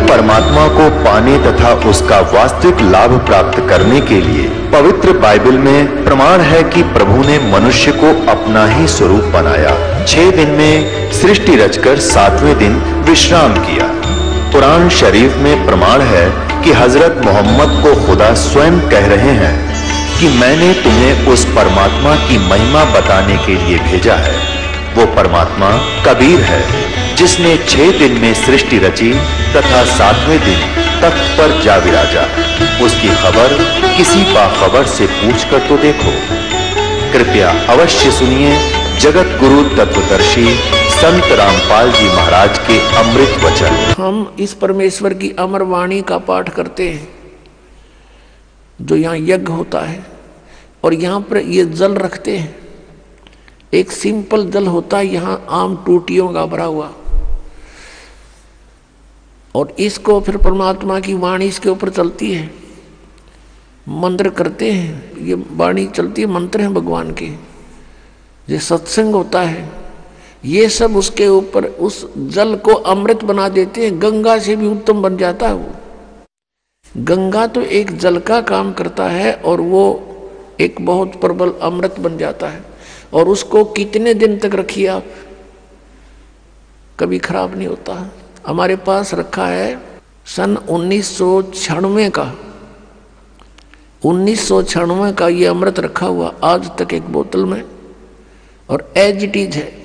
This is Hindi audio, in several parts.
परमात्मा को पाने तथा उसका वास्तविक लाभ प्राप्त करने के लिए पवित्र बाइबल में प्रमाण है कि प्रभु ने मनुष्य को अपना ही स्वरूप बनाया। 6 दिन में सृष्टि रचकर 7वें दिन विश्राम किया। कुरान शरीफ में प्रमाण है कि हजरत मोहम्मद को खुदा स्वयं कह रहे हैं कि मैंने तुम्हें उस परमात्मा की महिमा बताने के लिए भेजा है। वो परमात्मा कबीर है जिसने 6 दिन में सृष्टि रची तथा 7वें दिन तख्त पर जा विराजा। उसकी खबर किसी बाखबर से पूछकर तो देखो। कृपया अवश्य सुनिए जगत गुरु तत्वदर्शी संत रामपाल जी महाराज के अमृत वचन। हम इस परमेश्वर की अमर वाणी का पाठ करते हैं जो यहाँ यज्ञ होता है, और यहाँ पर ये जल रखते हैं। एक सिंपल जल होता है यहाँ आम टूटियों का भरा हुआ, और इसको फिर परमात्मा की वाणी इसके ऊपर चलती है। मंत्र करते हैं, ये वाणी चलती है, मंत्र हैं भगवान के। ये सत्संग होता है, ये सब उसके ऊपर उस जल को अमृत बना देते हैं। गंगा से भी उत्तम बन जाता है वो। गंगा तो एक जल का काम करता है और वो एक बहुत प्रबल अमृत बन जाता है। और उसको कितने दिन तक रखिए आप, कभी खराब नहीं होता। हमारे पास रखा है सन 1996 का 1996 का ये अमृत रखा हुआ आज तक एक बोतल में, और एज इट इज है।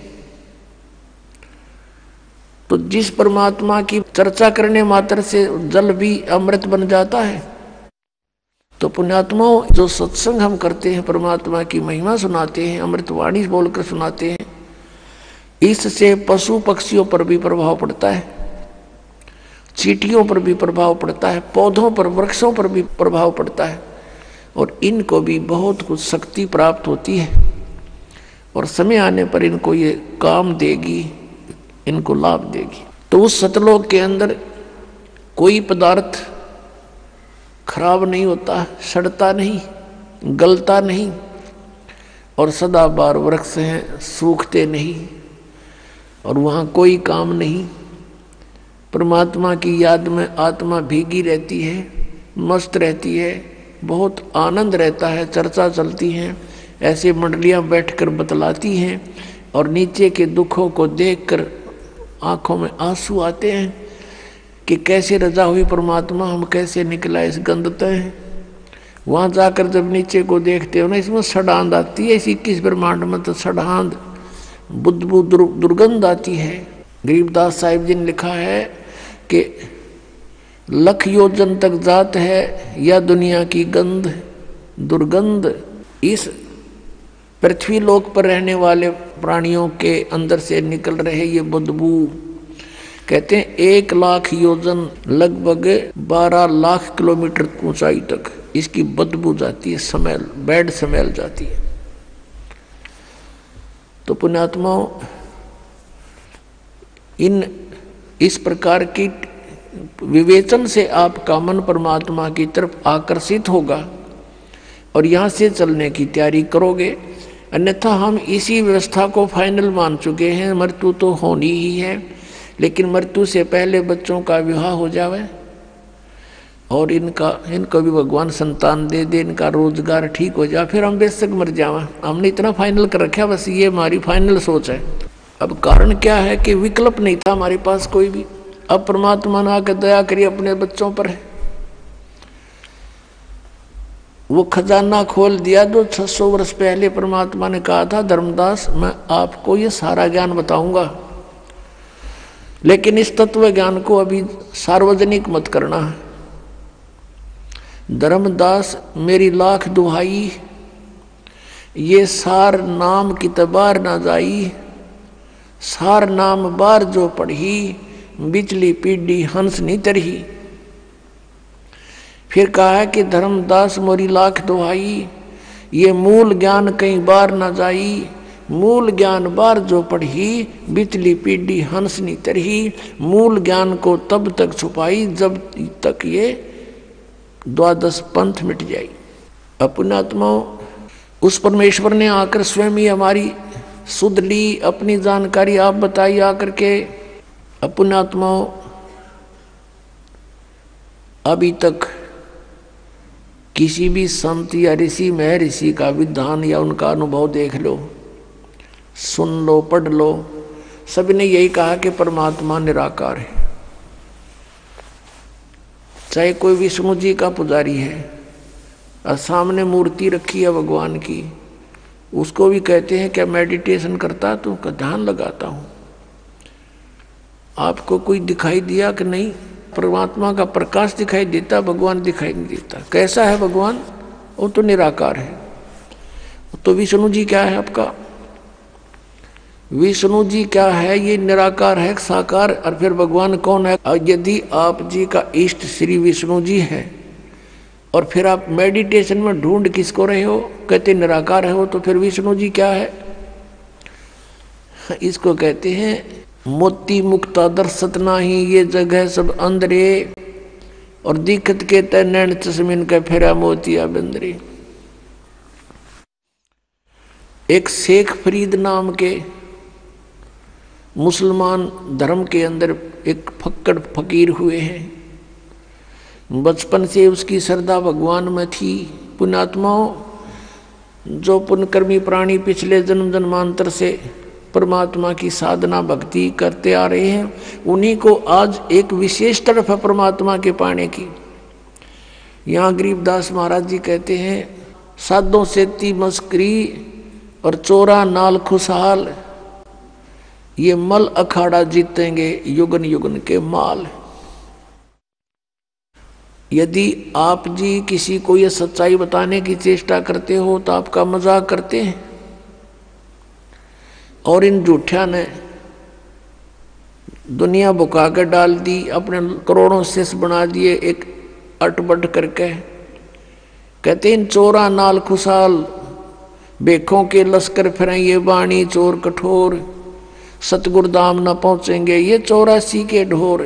तो जिस परमात्मा की चर्चा करने मात्र से जल भी अमृत बन जाता है, तो पुण्यात्माओं जो सत्संग हम करते हैं, परमात्मा की महिमा सुनाते हैं, अमृतवाणी बोलकर सुनाते हैं, इससे पशु पक्षियों पर भी प्रभाव पड़ता है, चींटियों पर भी प्रभाव पड़ता है, पौधों पर वृक्षों पर भी प्रभाव पड़ता है, और इनको भी बहुत कुछ शक्ति प्राप्त होती है, और समय आने पर इनको ये काम देगी, इनको लाभ देगी। तो उस सतलोक के अंदर कोई पदार्थ खराब नहीं होता, सड़ता नहीं, गलता नहीं, और सदाबहार वृक्ष हैं, सूखते नहीं, और वहाँ कोई काम नहीं। परमात्मा की याद में आत्मा भीगी रहती है, मस्त रहती है, बहुत आनंद रहता है, चर्चा चलती है, ऐसे मंडलियाँ बैठकर बतलाती हैं, और नीचे के दुखों को देखकर आंखों में आंसू आते हैं कि कैसे रजा हुई परमात्मा, हम कैसे निकला इस गंदते हैं। वहाँ जाकर जब नीचे को देखते हो ना, इसमें सड़ांध आती है। इस 21 ब्रह्मांड में तो सड़ांध बुद्धबू दुर्गंध आती है। गरीबदास साहिब जी ने लिखा है कि लख योजन तक जात है या दुनिया की गंध दुर्गंध। इस पृथ्वी लोक पर रहने वाले प्राणियों के अंदर से निकल रहे ये बदबू, कहते हैं 1 लाख योजन लगभग 12 लाख किलोमीटर ऊंचाई तक इसकी बदबू जाती है, स्मेल, बैड स्मेल जाती है। तो पुण्यात्माओं, इस प्रकार की विवेचन से आपका मन परमात्मा की तरफ आकर्षित होगा और यहाँ से चलने की तैयारी करोगे। अन्यथा हम इसी व्यवस्था को फाइनल मान चुके हैं, मृत्यु तो होनी ही है, लेकिन मृत्यु से पहले बच्चों का विवाह हो जावे और इनको भी भगवान संतान दे दे, इनका रोजगार ठीक हो जाए, फिर हम बेशक मर जावा। हमने इतना फाइनल कर रखा, बस ये हमारी फाइनल सोच है। अब कारण क्या है कि विकल्प नहीं था हमारे पास कोई भी। अब परमात्मा ने आकर दया करी अपने बच्चों पर है, वो खजाना खोल दिया जो 600 वर्ष पहले परमात्मा ने कहा था, धर्मदास मैं आपको ये सारा ज्ञान बताऊंगा, लेकिन इस तत्व ज्ञान को अभी सार्वजनिक मत करना है। धर्मदास मेरी लाख दुहाई, ये सार नाम की तबार ना जाई, सार नाम बार जो पढ़ी, बिचली पीढ़ी हंस नहीं तरही। फिर कहा है कि धर्मदास मोरी लाख दुहाई, ये मूल ज्ञान कई बार न जाई, मूल ज्ञान बार जो पढ़ी, बिचली पीढ़ी हंस नहीं तरही। मूल ज्ञान को तब तक छुपाई जब तक ये 12 पंथ मिट जाई। अपनात्माओं, उस परमेश्वर ने आकर स्वयं ही हमारी सुध ली, अपनी जानकारी आप बताई आकर के। अपनात्माओं, अभी तक किसी भी संत या ऋषि महर्षि का विधान या उनका अनुभव देख लो, सुन लो, पढ़ लो, सभी ने यही कहा कि परमात्मा निराकार है। चाहे कोई विष्णु जी का पुजारी है और सामने मूर्ति रखी है भगवान की, उसको भी कहते हैं क्या मेडिटेशन करता, तो ध्यान लगाता हूँ। आपको कोई दिखाई दिया कि नहीं? परमात्मा का प्रकाश दिखाई देता, भगवान दिखाई नहीं देता। कैसा है भगवान? वो तो निराकार है। तो विष्णु जी क्या है आपका? विष्णु जी क्या है? ये निराकार है, साकार। और फिर भगवान कौन है? यदि आप जी का इष्ट श्री विष्णु जी है और फिर आप मेडिटेशन में ढूंढ किसको रहे हो, कहते निराकार है हो, तो फिर विष्णु जी क्या है? इसको कहते हैं मोती मुक्ता दर्शत नाही, ये जगह सब अंदरे, और दिखत के तय नैन चश्मिन का फेरा मोतिया बंदरे। एक शेख फरीद नाम के मुसलमान धर्म के अंदर एक फक्कड़ फकीर हुए हैं। बचपन से उसकी श्रद्धा भगवान में थी। पुण्यात्माओं, जो पुण्यकर्मी प्राणी पिछले जन्म जन्मांतर से परमात्मा की साधना भक्ति करते आ रहे हैं, उन्हीं को आज एक विशेष तरफ है परमात्मा के पाने की। यहाँ गरीबदास महाराज जी कहते हैं, साधों से ती मस्करी और चोरा नाल खुशहाल, ये मल अखाड़ा जीतेंगे युगन युगन के माल। यदि आप जी किसी को ये सच्चाई बताने की चेष्टा करते हो तो आपका मजाक करते हैं, और इन झूठिया ने दुनिया बुका कर डाल दी, अपने करोड़ों शिष्य बना दिए एक अटबट करके। कहते इन चोरा नाल खुशहाल, बेखों के लश्कर फिरें ये बाणी चोर कठोर, सतगुरुधाम न पहुंचेंगे ये 84 के ढोर।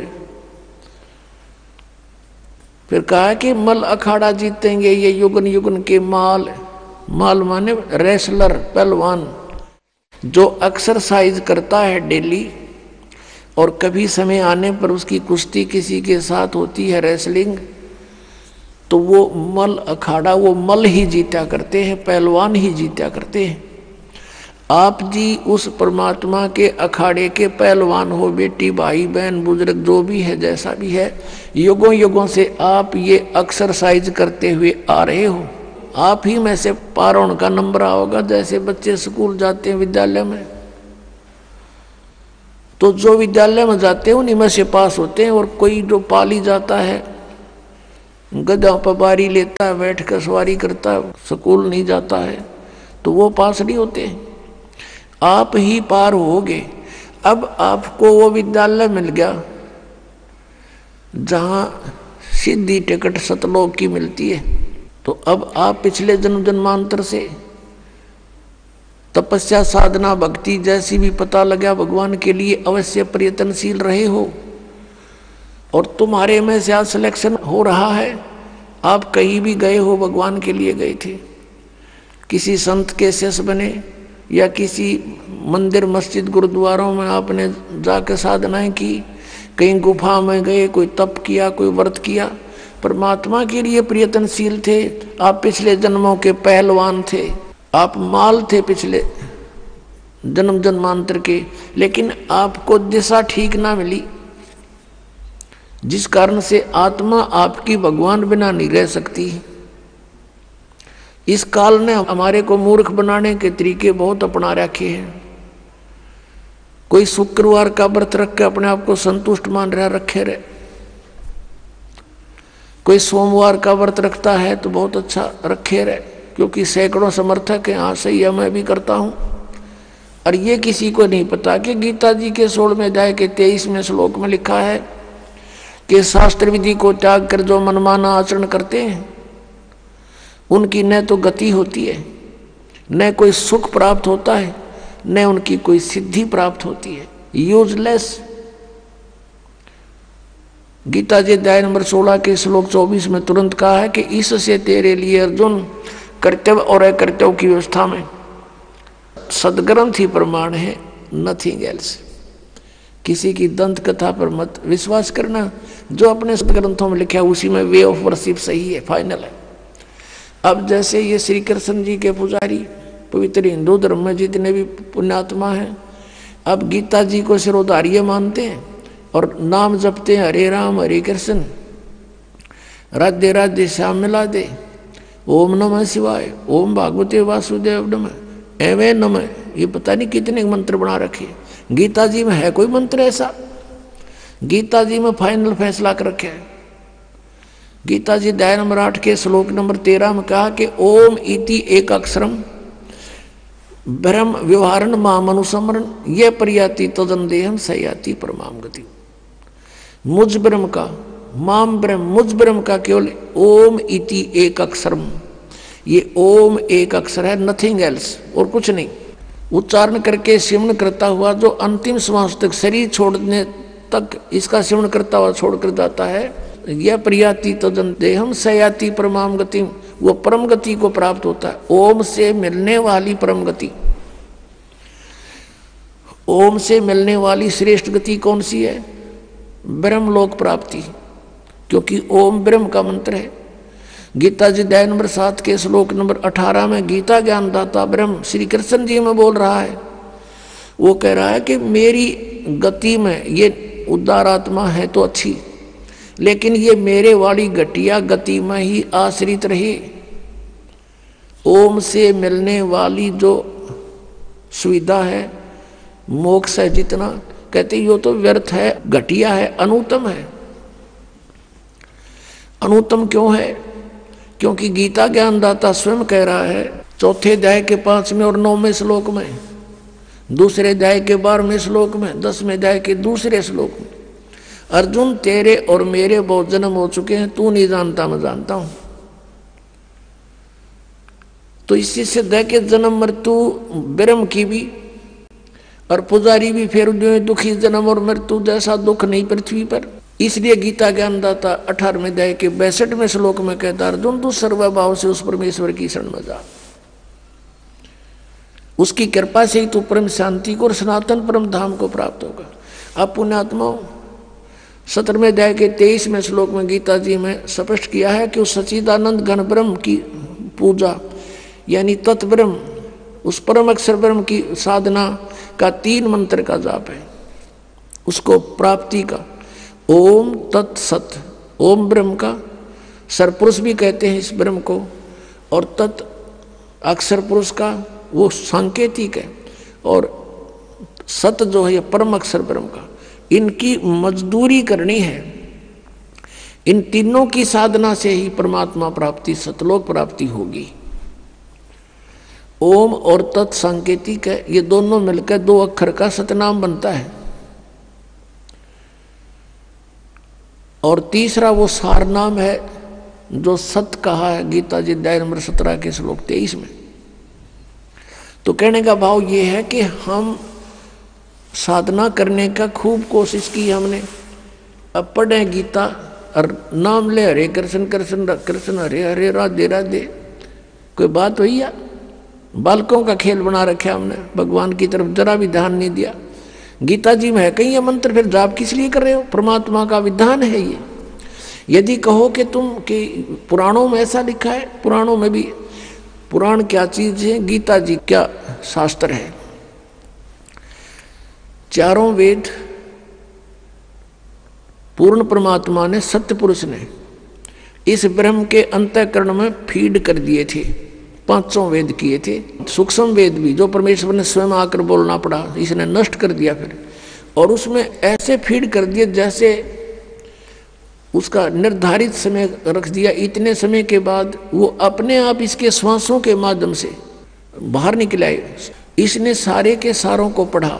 फिर कहा कि मल अखाड़ा जीतेंगे ये युगन युगन के माल। माल माने रेसलर, पहलवान, जो एक्सरसाइज करता है डेली, और कभी समय आने पर उसकी कुश्ती किसी के साथ होती है, रेसलिंग, तो वो मल अखाड़ा, वो मल ही जीता करते हैं, पहलवान ही जीता करते हैं। आप जी उस परमात्मा के अखाड़े के पहलवान हो, बेटी भाई बहन बुजुर्ग जो भी है, जैसा भी है, युगों युगों से आप ये एक्सरसाइज करते हुए आ रहे हो। आप ही में से पारों का नंबर आओगा, जैसे बच्चे स्कूल जाते हैं विद्यालय में, तो जो विद्यालय में जाते हैं उन्हीं में से पास होते हैं। और कोई जो पाली जाता है, गधा पर बारी लेता है, बैठ कर सवारी करता है, स्कूल नहीं जाता है, तो वो पास नहीं होते हैं। आप ही पार होगे। अब आपको वो विद्यालय मिल गया जहां सीधी टिकट सतलोक की मिलती है, तो अब आप पिछले जन्म जन्मांतर से तपस्या साधना भक्ति जैसी भी पता लगा भगवान के लिए अवश्य प्रयत्नशील रहे हो, और तुम्हारे में से आज सिलेक्शन हो रहा है। आप कहीं भी गए हो, भगवान के लिए गए थे, किसी संत के शिष्य बने, या किसी मंदिर मस्जिद गुरुद्वारों में आपने जाकर साधनाएं की, कहीं गुफा में गए, कोई तप किया, कोई व्रत किया, परमात्मा के लिए प्रयत्नशील थे। आप पिछले जन्मों के पहलवान थे, आप माल थे पिछले जन्म जन्मांतर के, लेकिन आपको दिशा ठीक ना मिली, जिस कारण से आत्मा आपकी भगवान बिना नहीं रह सकती। इस काल ने हमारे को मूर्ख बनाने के तरीके बहुत अपना रखे हैं। कोई शुक्रवार का व्रत रख के अपने आप को संतुष्ट मान रहा, रखे रहे। कोई सोमवार का व्रत रखता है तो बहुत अच्छा, रखे रहे, क्योंकि सैकड़ों समर्थक हैं, हाँ सही है मैं भी करता हूं। और ये किसी को नहीं पता कि गीता जी के 16वें अध्याय के 23वें श्लोक में लिखा है कि शास्त्र विधि को त्याग कर जो मनमाना आचरण करते हैं उनकी न तो गति होती है, न कोई सुख प्राप्त होता है, न उनकी कोई सिद्धि प्राप्त होती है। यूजलेस। गीता जी अध्याय नंबर 16 के श्लोक 24 में तुरंत कहा है कि इससे तेरे लिए अर्जुन कर्तव्य और अकर्तव्य की व्यवस्था में सदग्रंथ ही प्रमाण है, नथिंग एल्स। किसी की दंत कथा पर मत विश्वास करना, जो अपने ग्रंथों में लिखा है उसी में वे ऑफ वर्शिप सही है, फाइनल है। अब जैसे ये श्री कृष्ण जी के पुजारी पवित्र हिंदू धर्म में जितने भी पुण्यात्मा हैं, अब गीता जी को सिरोधार्य मानते हैं और नाम जपते हैं हरे राम हरे कृष्ण राधे राधे श्याम मिला दे, ओम नमः शिवाय, ओम भागवते वासुदेव नमः, एवं नमः, ये पता नहीं कितने मंत्र बना रखे। गीता जी में है कोई मंत्र ऐसा? गीता जी में फाइनल फैसला कर रखे है। गीता जी अध्याय नंबर 8 के श्लोक नंबर 13 में कहा कि ओम इति एक अक्षरम ब्रह्म व्यवहारण माम अनुसमरण ये परियाति तदन देहम सयाति परमाम गति। मुझ ब्रह्म का, माम ब्रह्म, मुझ ब्रह्म का केवल ओम इति एक अक्षरम, ये ओम एक अक्षर है, नथिंग एल्स, और कुछ नहीं। उच्चारण करके सिमरण करता हुआ जो अंतिम श्वास तक, शरीर छोड़ने तक इसका सिमरण करता हुआ छोड़कर जाता है, यह प्रियाति तदन देहम सयाति परमाम गति, वो परम गति को प्राप्त होता है। ओम से मिलने वाली परम गति, ओम से मिलने वाली श्रेष्ठ गति कौन सी है? ब्रह्मलोक प्राप्ति, क्योंकि ओम ब्रह्म का मंत्र है। गीता जी अध्याय नंबर 7 के श्लोक नंबर 18 में गीता ज्ञानदाता ब्रह्म श्री कृष्ण जी में बोल रहा है, वो कह रहा है कि मेरी गति में ये उदार आत्मा है तो अच्छी, लेकिन ये मेरे वाली घटिया गति में ही आश्रित रहे। ओम से मिलने वाली जो सुविधा है, मोक्ष है जितना, कहते यो तो व्यर्थ है, घटिया है, अनुत्तम है। अनुत्तम क्यों है? क्योंकि गीता ज्ञानदाता स्वयं कह रहा है चौथे अध्याय के 5वें और 9वें श्लोक में, दूसरे अध्याय के 12वें श्लोक में, 10वें अध्याय के दूसरे श्लोक में, अर्जुन तेरे और मेरे बहुत जन्म हो चुके हैं, तू नहीं जानता मैं जानता हूं। तो इसी से दे के जन्म मृत्यु ब्रह्म की भी और पुजारी भी फिर जो दुखी जन्म और मृत्यु जैसा दुख नहीं पृथ्वी पर। इसलिए गीता ज्ञानदाता 18वें अध्याय के 62वें श्लोक में कहता अर्जुन तू सर्वभाव से उस परमेश्वर की शरण में जा, उसकी कृपा से ही तू परम शांति को और सनातन परम धाम को प्राप्त होगा। अब पुण्यात्माओं 17वें अध्याय के 23वें श्लोक में गीता जी में स्पष्ट किया है कि उस सच्चिदानंद घन ब्रह्म की पूजा यानी तत्ब्रह्म, उस परम अक्षर ब्रह्म की साधना का 3 मंत्र का जाप है, उसको प्राप्ति का। ओम तत्सत, ओम ब्रह्म का सरपुरुष भी कहते हैं इस ब्रह्म को, और तत् अक्षर पुरुष का वो सांकेतिक है, और सत जो है परम अक्षर ब्रह्म का। इनकी मजदूरी करनी है, इन तीनों की साधना से ही परमात्मा प्राप्ति, सतलोक प्राप्ति होगी। ओम और तत् सांकेतिक है, ये दोनों मिलकर 2 अक्षर का सतनाम बनता है। और तीसरा वो सार नाम है जो सत कहा है गीता जी अध्याय नंबर 17 के श्लोक 23 में। तो कहने का भाव ये है कि हम साधना करने का खूब कोशिश की हमने, अब पढ़े गीता और नाम ले हरे कृष्ण कृष्ण कृष्ण हरे हरे राधे राधे, कोई बात हुई या? बालकों का खेल बना रखा हमने, भगवान की तरफ जरा भी ध्यान नहीं दिया। गीता जी में है कहीं ये मंत्र, फिर जाप किस लिए कर रहे हो? परमात्मा का विधान है ये। यदि कहो कि तुम कि पुराणों में ऐसा लिखा है, पुराणों में भी, पुराण क्या चीज है, गीता जी क्या शास्त्र है। चारों वेद पूर्ण परमात्मा ने, सत्य पुरुष ने इस ब्रह्म के अंतःकरण में फीड कर दिए थे। 5 वेद किए थे, सूक्ष्म वेद भी जो परमेश्वर ने स्वयं आकर बोलना पड़ा, इसने नष्ट कर दिया फिर, और उसमें ऐसे फीड कर दिए जैसे उसका निर्धारित समय रख दिया। इतने समय के बाद वो अपने आप इसके श्वासों के माध्यम से बाहर निकल आए। इसने सारे के सारों को पढ़ा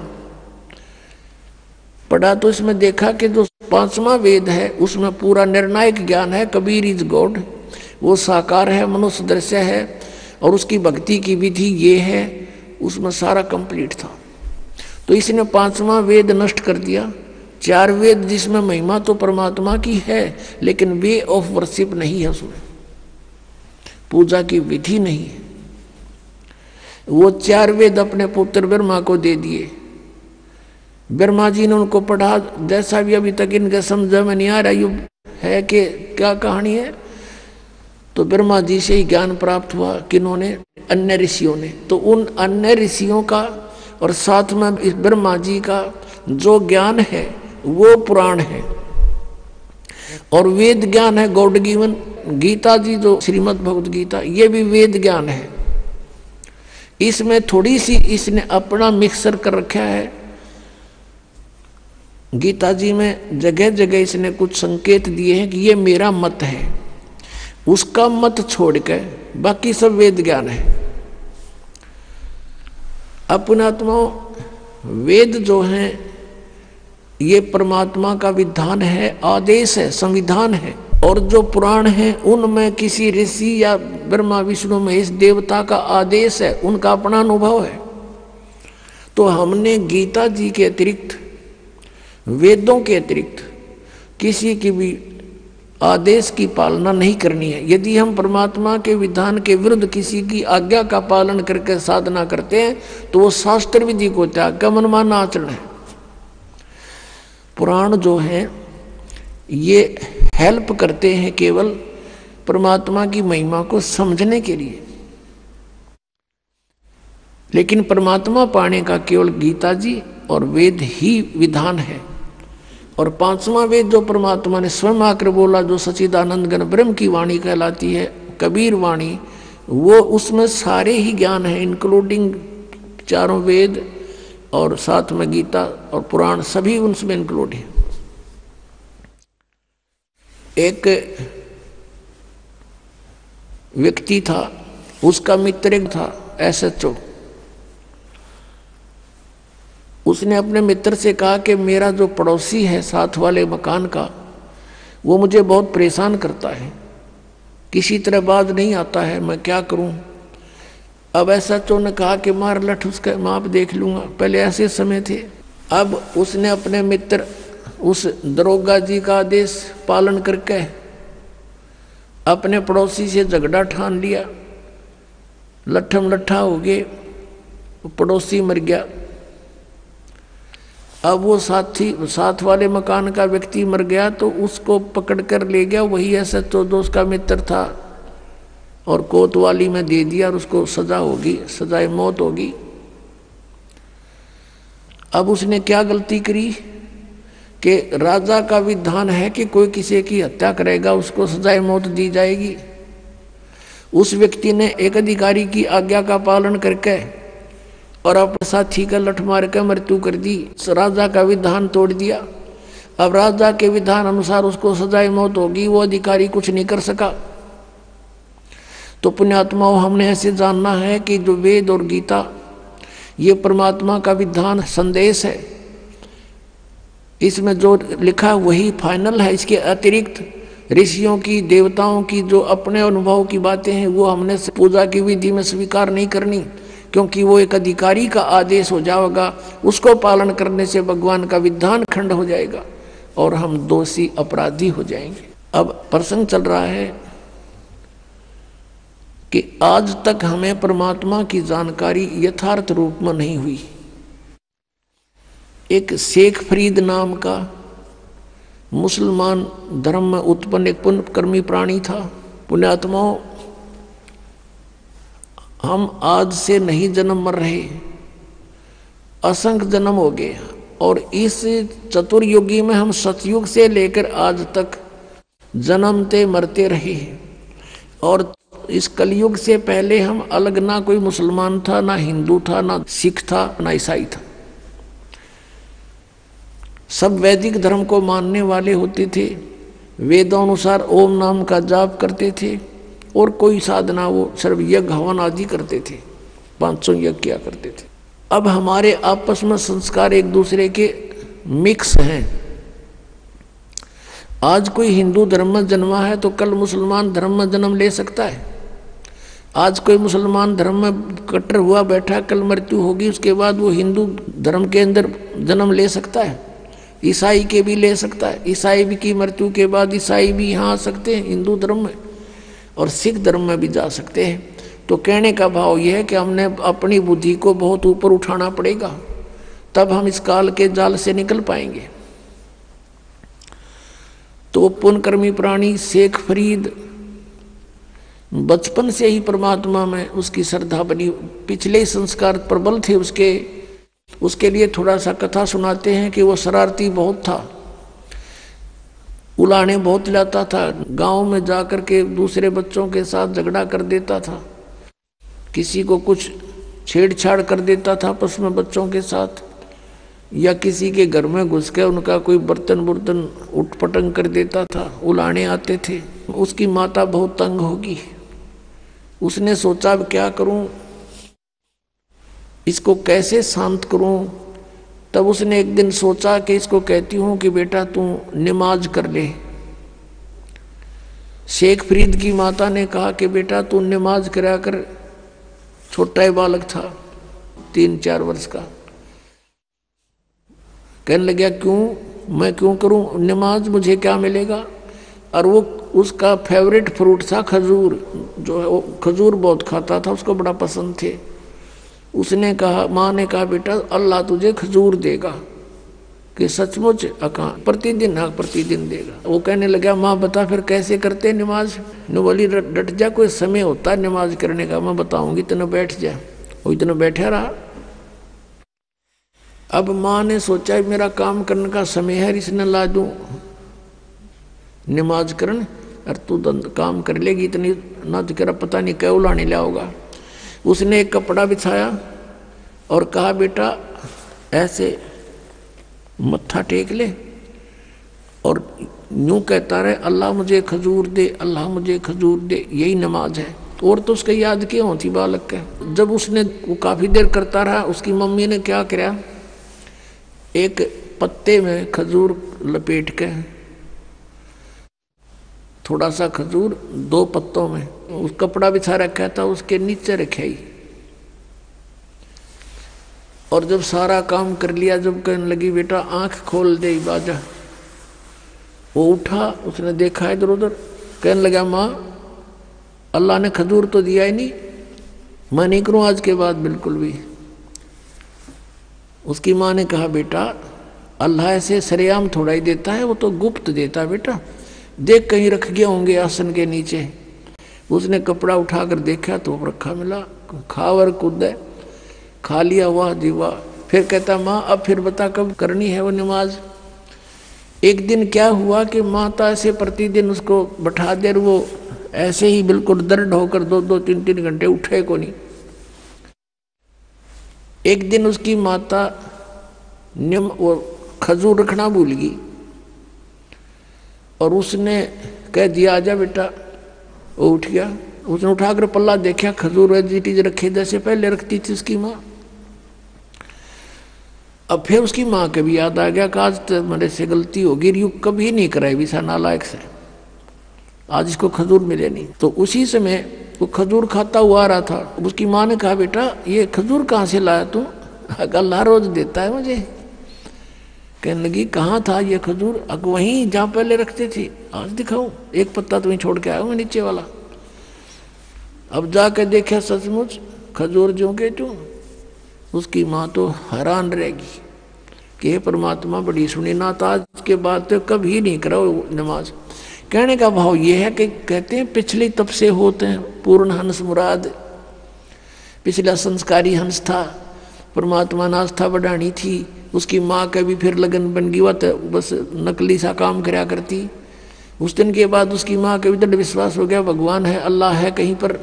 तो इसमें देखा कि जो 5वां वेद है उसमें पूरा निर्णायक ज्ञान है, कबीर इज गॉड, वो साकार है, मनुष्य दृश्य है, और उसकी भक्ति की विधि ये है, उसमें सारा कंप्लीट था। तो इसने 5वां वेद नष्ट कर दिया। 4 वेद जिसमें महिमा तो परमात्मा की है, लेकिन वे ऑफ वर्शिप नहीं है, उसमें पूजा की विधि नहीं है। वो 4 वेद अपने पुत्र ब्रह्मा को दे दिए ब्रह्मा जी ने उनको पढ़ा, जैसा भी अभी तक इनके समझ में नहीं आ रहा ये है कि क्या कहानी है, तो ब्रह्मा जी से ही ज्ञान प्राप्त हुआ। किन्होंने? अन्य ऋषियों ने। तो उन अन्य ऋषियों का और साथ में इस ब्रह्मा जी का जो ज्ञान है वो पुराण है, और वेद ज्ञान है गॉड गिवन। गीता जी जो श्रीमद् भगवत गीता, ये भी वेद ज्ञान है। इसमें थोड़ी सी इसने अपना मिक्सर कर रखा है। गीता जी में जगह जगह इसने कुछ संकेत दिए हैं कि ये मेरा मत है, उसका मत छोड़ के बाकी सब वेद ज्ञान है। अपनात्माओं, वेद जो हैं ये परमात्मा का विधान है, आदेश है, संविधान है। और जो पुराण है उनमें किसी ऋषि या ब्रह्मा विष्णु महेश देवता का आदेश है, उनका अपना अनुभव है। तो हमने गीता जी के अतिरिक्त, वेदों के अतिरिक्त किसी की भी आदेश की पालना नहीं करनी है। यदि हम परमात्मा के विधान के विरुद्ध किसी की आज्ञा का पालन करके साधना करते हैं तो वो शास्त्र विधि को त्याग कर मनमाना आचरण है। पुराण जो हैं ये हेल्प करते हैं केवल परमात्मा की महिमा को समझने के लिए, लेकिन परमात्मा पाने का केवल गीता जी और वेद ही विधान है। और पांचवा वेद जो परमात्मा ने स्वयं आकर बोला, जो सच्चिदानंद घन ब्रह्म की वाणी कहलाती है, कबीर वाणी, वो उसमें सारे ही ज्ञान है, इंक्लूडिंग चारों वेद और साथ में गीता और पुराण, सभी उनमें इंक्लूड है। एक व्यक्ति था, उसका मित्र एक था SHO। उसने अपने मित्र से कहा कि मेरा जो पड़ोसी है साथ वाले मकान का, वो मुझे बहुत परेशान करता है, किसी तरह बाज नहीं आता है, मैं क्या करूं। अब SHO ने कहा कि मार लठ उसका माप देख लूंगा। पहले ऐसे समय थे। अब उसने अपने मित्र उस दरोगा जी का आदेश पालन करके अपने पड़ोसी से झगड़ा ठान लिया, लट्ठम लट्ठा हो गए, पड़ोसी मर गया। अब वो साथ वाले मकान का व्यक्ति मर गया तो उसको पकड़ कर ले गया वही SHO जो उसका मित्र था, और कोतवाली में दे दिया और उसको सजा होगी, सजाए मौत होगी। अब उसने क्या गलती करी कि राजा का विधान है कि कोई किसी की हत्या करेगा उसको सजाए मौत दी जाएगी। उस व्यक्ति ने एक अधिकारी की आज्ञा का पालन करके और अपने साथी का लठ मार कर मृत्यु कर दी, राजा का विधान तोड़ दिया। अब राजा के विधान अनुसार उसको सजाए मौत होगी, वो अधिकारी कुछ नहीं कर सका। तो पुण्यात्माओं, हमने ऐसे जानना है कि जो वेद और गीता ये परमात्मा का विधान संदेश है, इसमें जो लिखा वही फाइनल है। इसके अतिरिक्त ऋषियों की, देवताओं की जो अपने अनुभव की बातें हैं वो हमने पूजा की विधि में स्वीकार नहीं करनी, क्योंकि वो एक अधिकारी का आदेश हो जाएगा। उसको पालन करने से भगवान का विधान खंड हो जाएगा और हम दोषी अपराधी हो जाएंगे। अब प्रसंग चल रहा है कि आज तक हमें परमात्मा की जानकारी यथार्थ रूप में नहीं हुई। एक शेख फरीद नाम का मुसलमान धर्म में उत्पन्न एक पुण्यकर्मी प्राणी था। पुण्यात्माओं, हम आज से नहीं जन्म मर रहे, असंख्य जन्म हो गए, और इस चतुर्युगी में हम सतयुग से लेकर आज तक जन्मते मरते रहे। और इस कलयुग से पहले हम अलग, ना कोई मुसलमान था, ना हिंदू था, ना सिख था, ना ईसाई था। सब वैदिक धर्म को मानने वाले होते थे, वेदों अनुसार ओम नाम का जाप करते थे, और कोई साधना वो सर्व यज्ञ हवन आदि करते थे, 500 यज्ञ किया करते थे। अब हमारे आपस में संस्कार एक दूसरे के मिक्स हैं। आज कोई हिंदू धर्म में जन्मा है तो कल मुसलमान धर्म में जन्म ले सकता है। आज कोई मुसलमान धर्म में कट्टर हुआ बैठा, कल मृत्यु होगी, उसके बाद वो हिंदू धर्म के अंदर जन्म ले सकता है। ईसाई के भी ले सकता है, ईसाई भी की मृत्यु के बाद ईसाई भी यहाँ आ सकते हैं हिंदू धर्म में, और सिख धर्म में भी जा सकते हैं। तो कहने का भाव यह है कि हमने अपनी बुद्धि को बहुत ऊपर उठाना पड़ेगा, तब हम इस काल के जाल से निकल पाएंगे। तो पुण्यकर्मी प्राणी शेख फरीद बचपन से ही परमात्मा में उसकी श्रद्धा बनी, पिछले संस्कार प्रबल थे उसके लिए थोड़ा सा कथा सुनाते हैं कि वो शरारती बहुत था, उलाने बहुत लाता था, गांव में जाकर के दूसरे बच्चों के साथ झगड़ा कर देता था, किसी को कुछ छेड़छाड़ कर देता था आपस में बच्चों के साथ, या किसी के घर में घुस के उनका कोई बर्तन उठपटंग कर देता था, उलाने आते थे। उसकी माता बहुत तंग होगी, उसने सोचा अब क्या करूं, इसको कैसे शांत करूं। तब उसने एक दिन सोचा कि इसको कहती हूं कि बेटा तू नमाज कर ले। शेख फरीद की माता ने कहा कि बेटा तू नमाज करा कर, छोटा ही बालक था 3-4 वर्ष का। कहने लगा क्यों, मैं क्यों करूं नमाज, मुझे क्या मिलेगा। और वो उसका फेवरेट फ्रूट था खजूर, जो है वो खजूर बहुत खाता था, उसको बड़ा पसंद थे। उसने कहा, माँ ने कहा बेटा अल्लाह तुझे खजूर देगा, कि सचमुच अका प्रतिदिन, हाँ प्रतिदिन देगा। वो कहने लगा माँ बता फिर कैसे करते नमाज। न बोली डट जा, कोई समय होता है नमाज करने का, मैं बताऊंगी, इतना बैठ जा। वो इतना बैठा रहा। अब माँ ने सोचा मेरा काम करने का समय है, इसने ला दूं नमाज करन, और तू काम कर लेगी, इतनी ना तो तेरा पता नहीं क्या उलाने लाओगा। उसने एक कपड़ा बिछाया और कहा बेटा ऐसे मत्था टेक ले और यूं कहता रहे अल्लाह मुझे खजूर दे, अल्लाह मुझे खजूर दे, यही नमाज है। और तो उसका याद क्यों होती बालक के। जब उसने वो काफ़ी देर करता रहा, उसकी मम्मी ने क्या किया, एक पत्ते में खजूर लपेट के, थोड़ा सा खजूर 2 पत्तों में, उस कपड़ा बिछा रखा था उसके नीचे रखे ही। और जब सारा काम कर लिया, जब कहने लगी बेटा आंख खोल दे बाजा, वो उठा, उसने देखा इधर उधर, कहने लगा माँ अल्लाह ने खजूर तो दिया ही नहीं, मैं नहीं करूँ आज के बाद बिल्कुल भी। उसकी माँ ने कहा बेटा अल्लाह ऐसे सरेआम थोड़ा ही देता है, वो तो गुप्त देता है बेटा, देख कहीं रख गए होंगे आसन के नीचे। उसने कपड़ा उठाकर देखा तो रखा मिला, खावर कूद खा लिया, वाह जी वाह। फिर कहता माँ अब फिर बता कब करनी है वो नमाज। एक दिन क्या हुआ कि माता ऐसे प्रतिदिन उसको बैठा दे, वो ऐसे ही बिल्कुल दर्द होकर 2-2, 3-3 घंटे उठे को नहीं। एक दिन उसकी माता वो खजूर रखना भूल गई और उसने कह दिया आजा बेटा। वो उठ गया, उसने उठाकर पल्ला देखा, खजूर वेजिटीज रखे जैसे पहले रखती थी उसकी माँ। अब फिर उसकी माँ के भी याद आ गया कि आज तो मेरे से गलती होगी, यू कभी नहीं कराई विसा नालायक से, आज इसको खजूर मिले नहीं। तो उसी समय वो खजूर खाता हुआ आ रहा था। उसकी माँ ने कहा बेटा ये खजूर कहाँ से लाया तू, अल्लाह रोज देता है मुझे। कहने लगी कहाँ था ये खजूर, वहीं जहाँ पहले रखते थे, आज दिखाऊं, एक पत्ता तो वहीं छोड़ के आया हूँ नीचे वाला। अब जाकर देखा सचमुच खजूर जो के तू। उसकी माँ तो हैरान रहेगी कि हे परमात्मा बड़ी सुनी ना, तो आज के बाद तो कभी नहीं करा नमाज। कहने का भाव ये है कि कहते हैं पिछले तब से होते हैं पूर्ण हंस मुराद, पिछला संस्कारी हंस था, परमात्मा ने आस्था बढ़ानी थी। उसकी माँ का भी फिर लगन बन गई, वह बस नकली सा काम करा करती। उस दिन के बाद उसकी माँ का भी दृढ़ विश्वास हो गया भगवान है, अल्लाह है कहीं पर।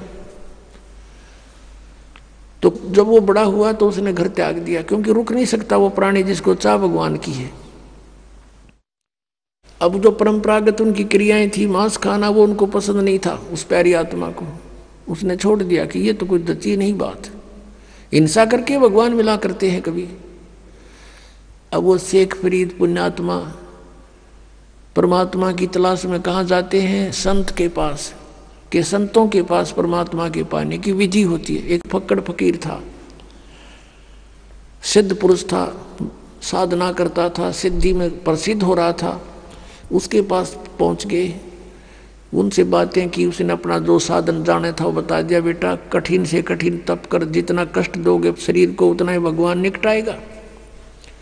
तो जब वो बड़ा हुआ तो उसने घर त्याग दिया, क्योंकि रुक नहीं सकता वो प्राणी जिसको चाह भगवान की है। अब जो परंपरागत उनकी क्रियाएं थी, मांस खाना, वो उनको पसंद नहीं था उस प्यारी आत्मा को। उसने छोड़ दिया कि ये तो कोई दची नहीं बात, हिंसा करके भगवान मिला करते हैं कभी। अब वो शेख फरीद पुण्यात्मा परमात्मा की तलाश में कहाँ जाते हैं, संत के पास, के संतों के पास परमात्मा के पाने की विधि होती है। एक फक्कड़ फकीर था, सिद्ध पुरुष था, साधना करता था, सिद्धि में प्रसिद्ध हो रहा था। उसके पास पहुंच गए, उनसे बातें की, उसने अपना जो साधन जाने था वो बता दिया। बेटा कठिन से कठिन तप कर, जितना कष्ट दोगे शरीर को उतना ही भगवान निकटाएगा।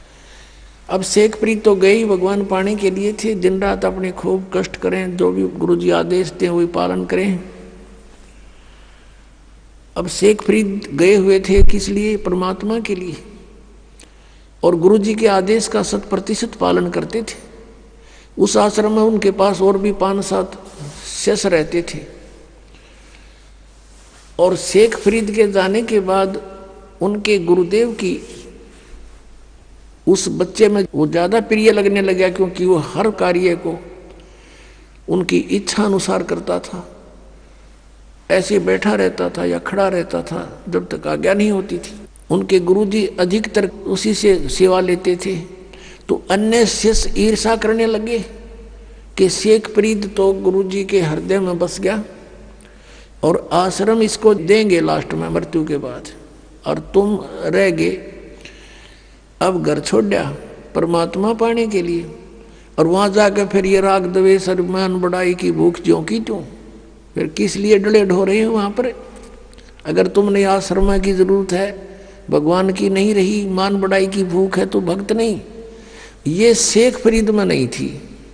अब शेख प्रीत तो गए ही भगवान पाने के लिए थे, दिन रात अपने खूब कष्ट करें, जो भी गुरुजी आदेश दें वही पालन करें। अब शेख प्रीत गए हुए थे किस लिए? परमात्मा के लिए, और गुरुजी के आदेश का 100% पालन करते थे। उस आश्रम में उनके पास और भी 5-7 शिष्य रहते थे। और शेख फरीद के जाने के बाद उनके गुरुदेव की उस बच्चे में वो ज़्यादा प्रिय लगने लगा, क्योंकि वो हर कार्य को उनकी इच्छा अनुसार करता था। ऐसे बैठा रहता था या खड़ा रहता था जब तक आज्ञा नहीं होती थी। उनके गुरुजी अधिकतर उसी से सेवा लेते थे। तो अन्य शिष्य ईर्षा करने लगे कि शेख फरीद तो गुरुजी के हृदय में बस गया और आश्रम इसको देंगे लास्ट में मृत्यु के बाद, और तुम रह गए अब घर छोड़ दिया परमात्मा पाने के लिए। और वहाँ जाकर फिर ये राग द्वेष और मान बढ़ाई की भूख ज्यों की त्यों, फिर किस लिए डले ढो रहे हो वहाँ पर? अगर तुमने आश्रम की जरूरत है, भगवान की नहीं रही, मान बढ़ाई की भूख है तो भक्त नहीं। ये शेख फरीद में नहीं थी।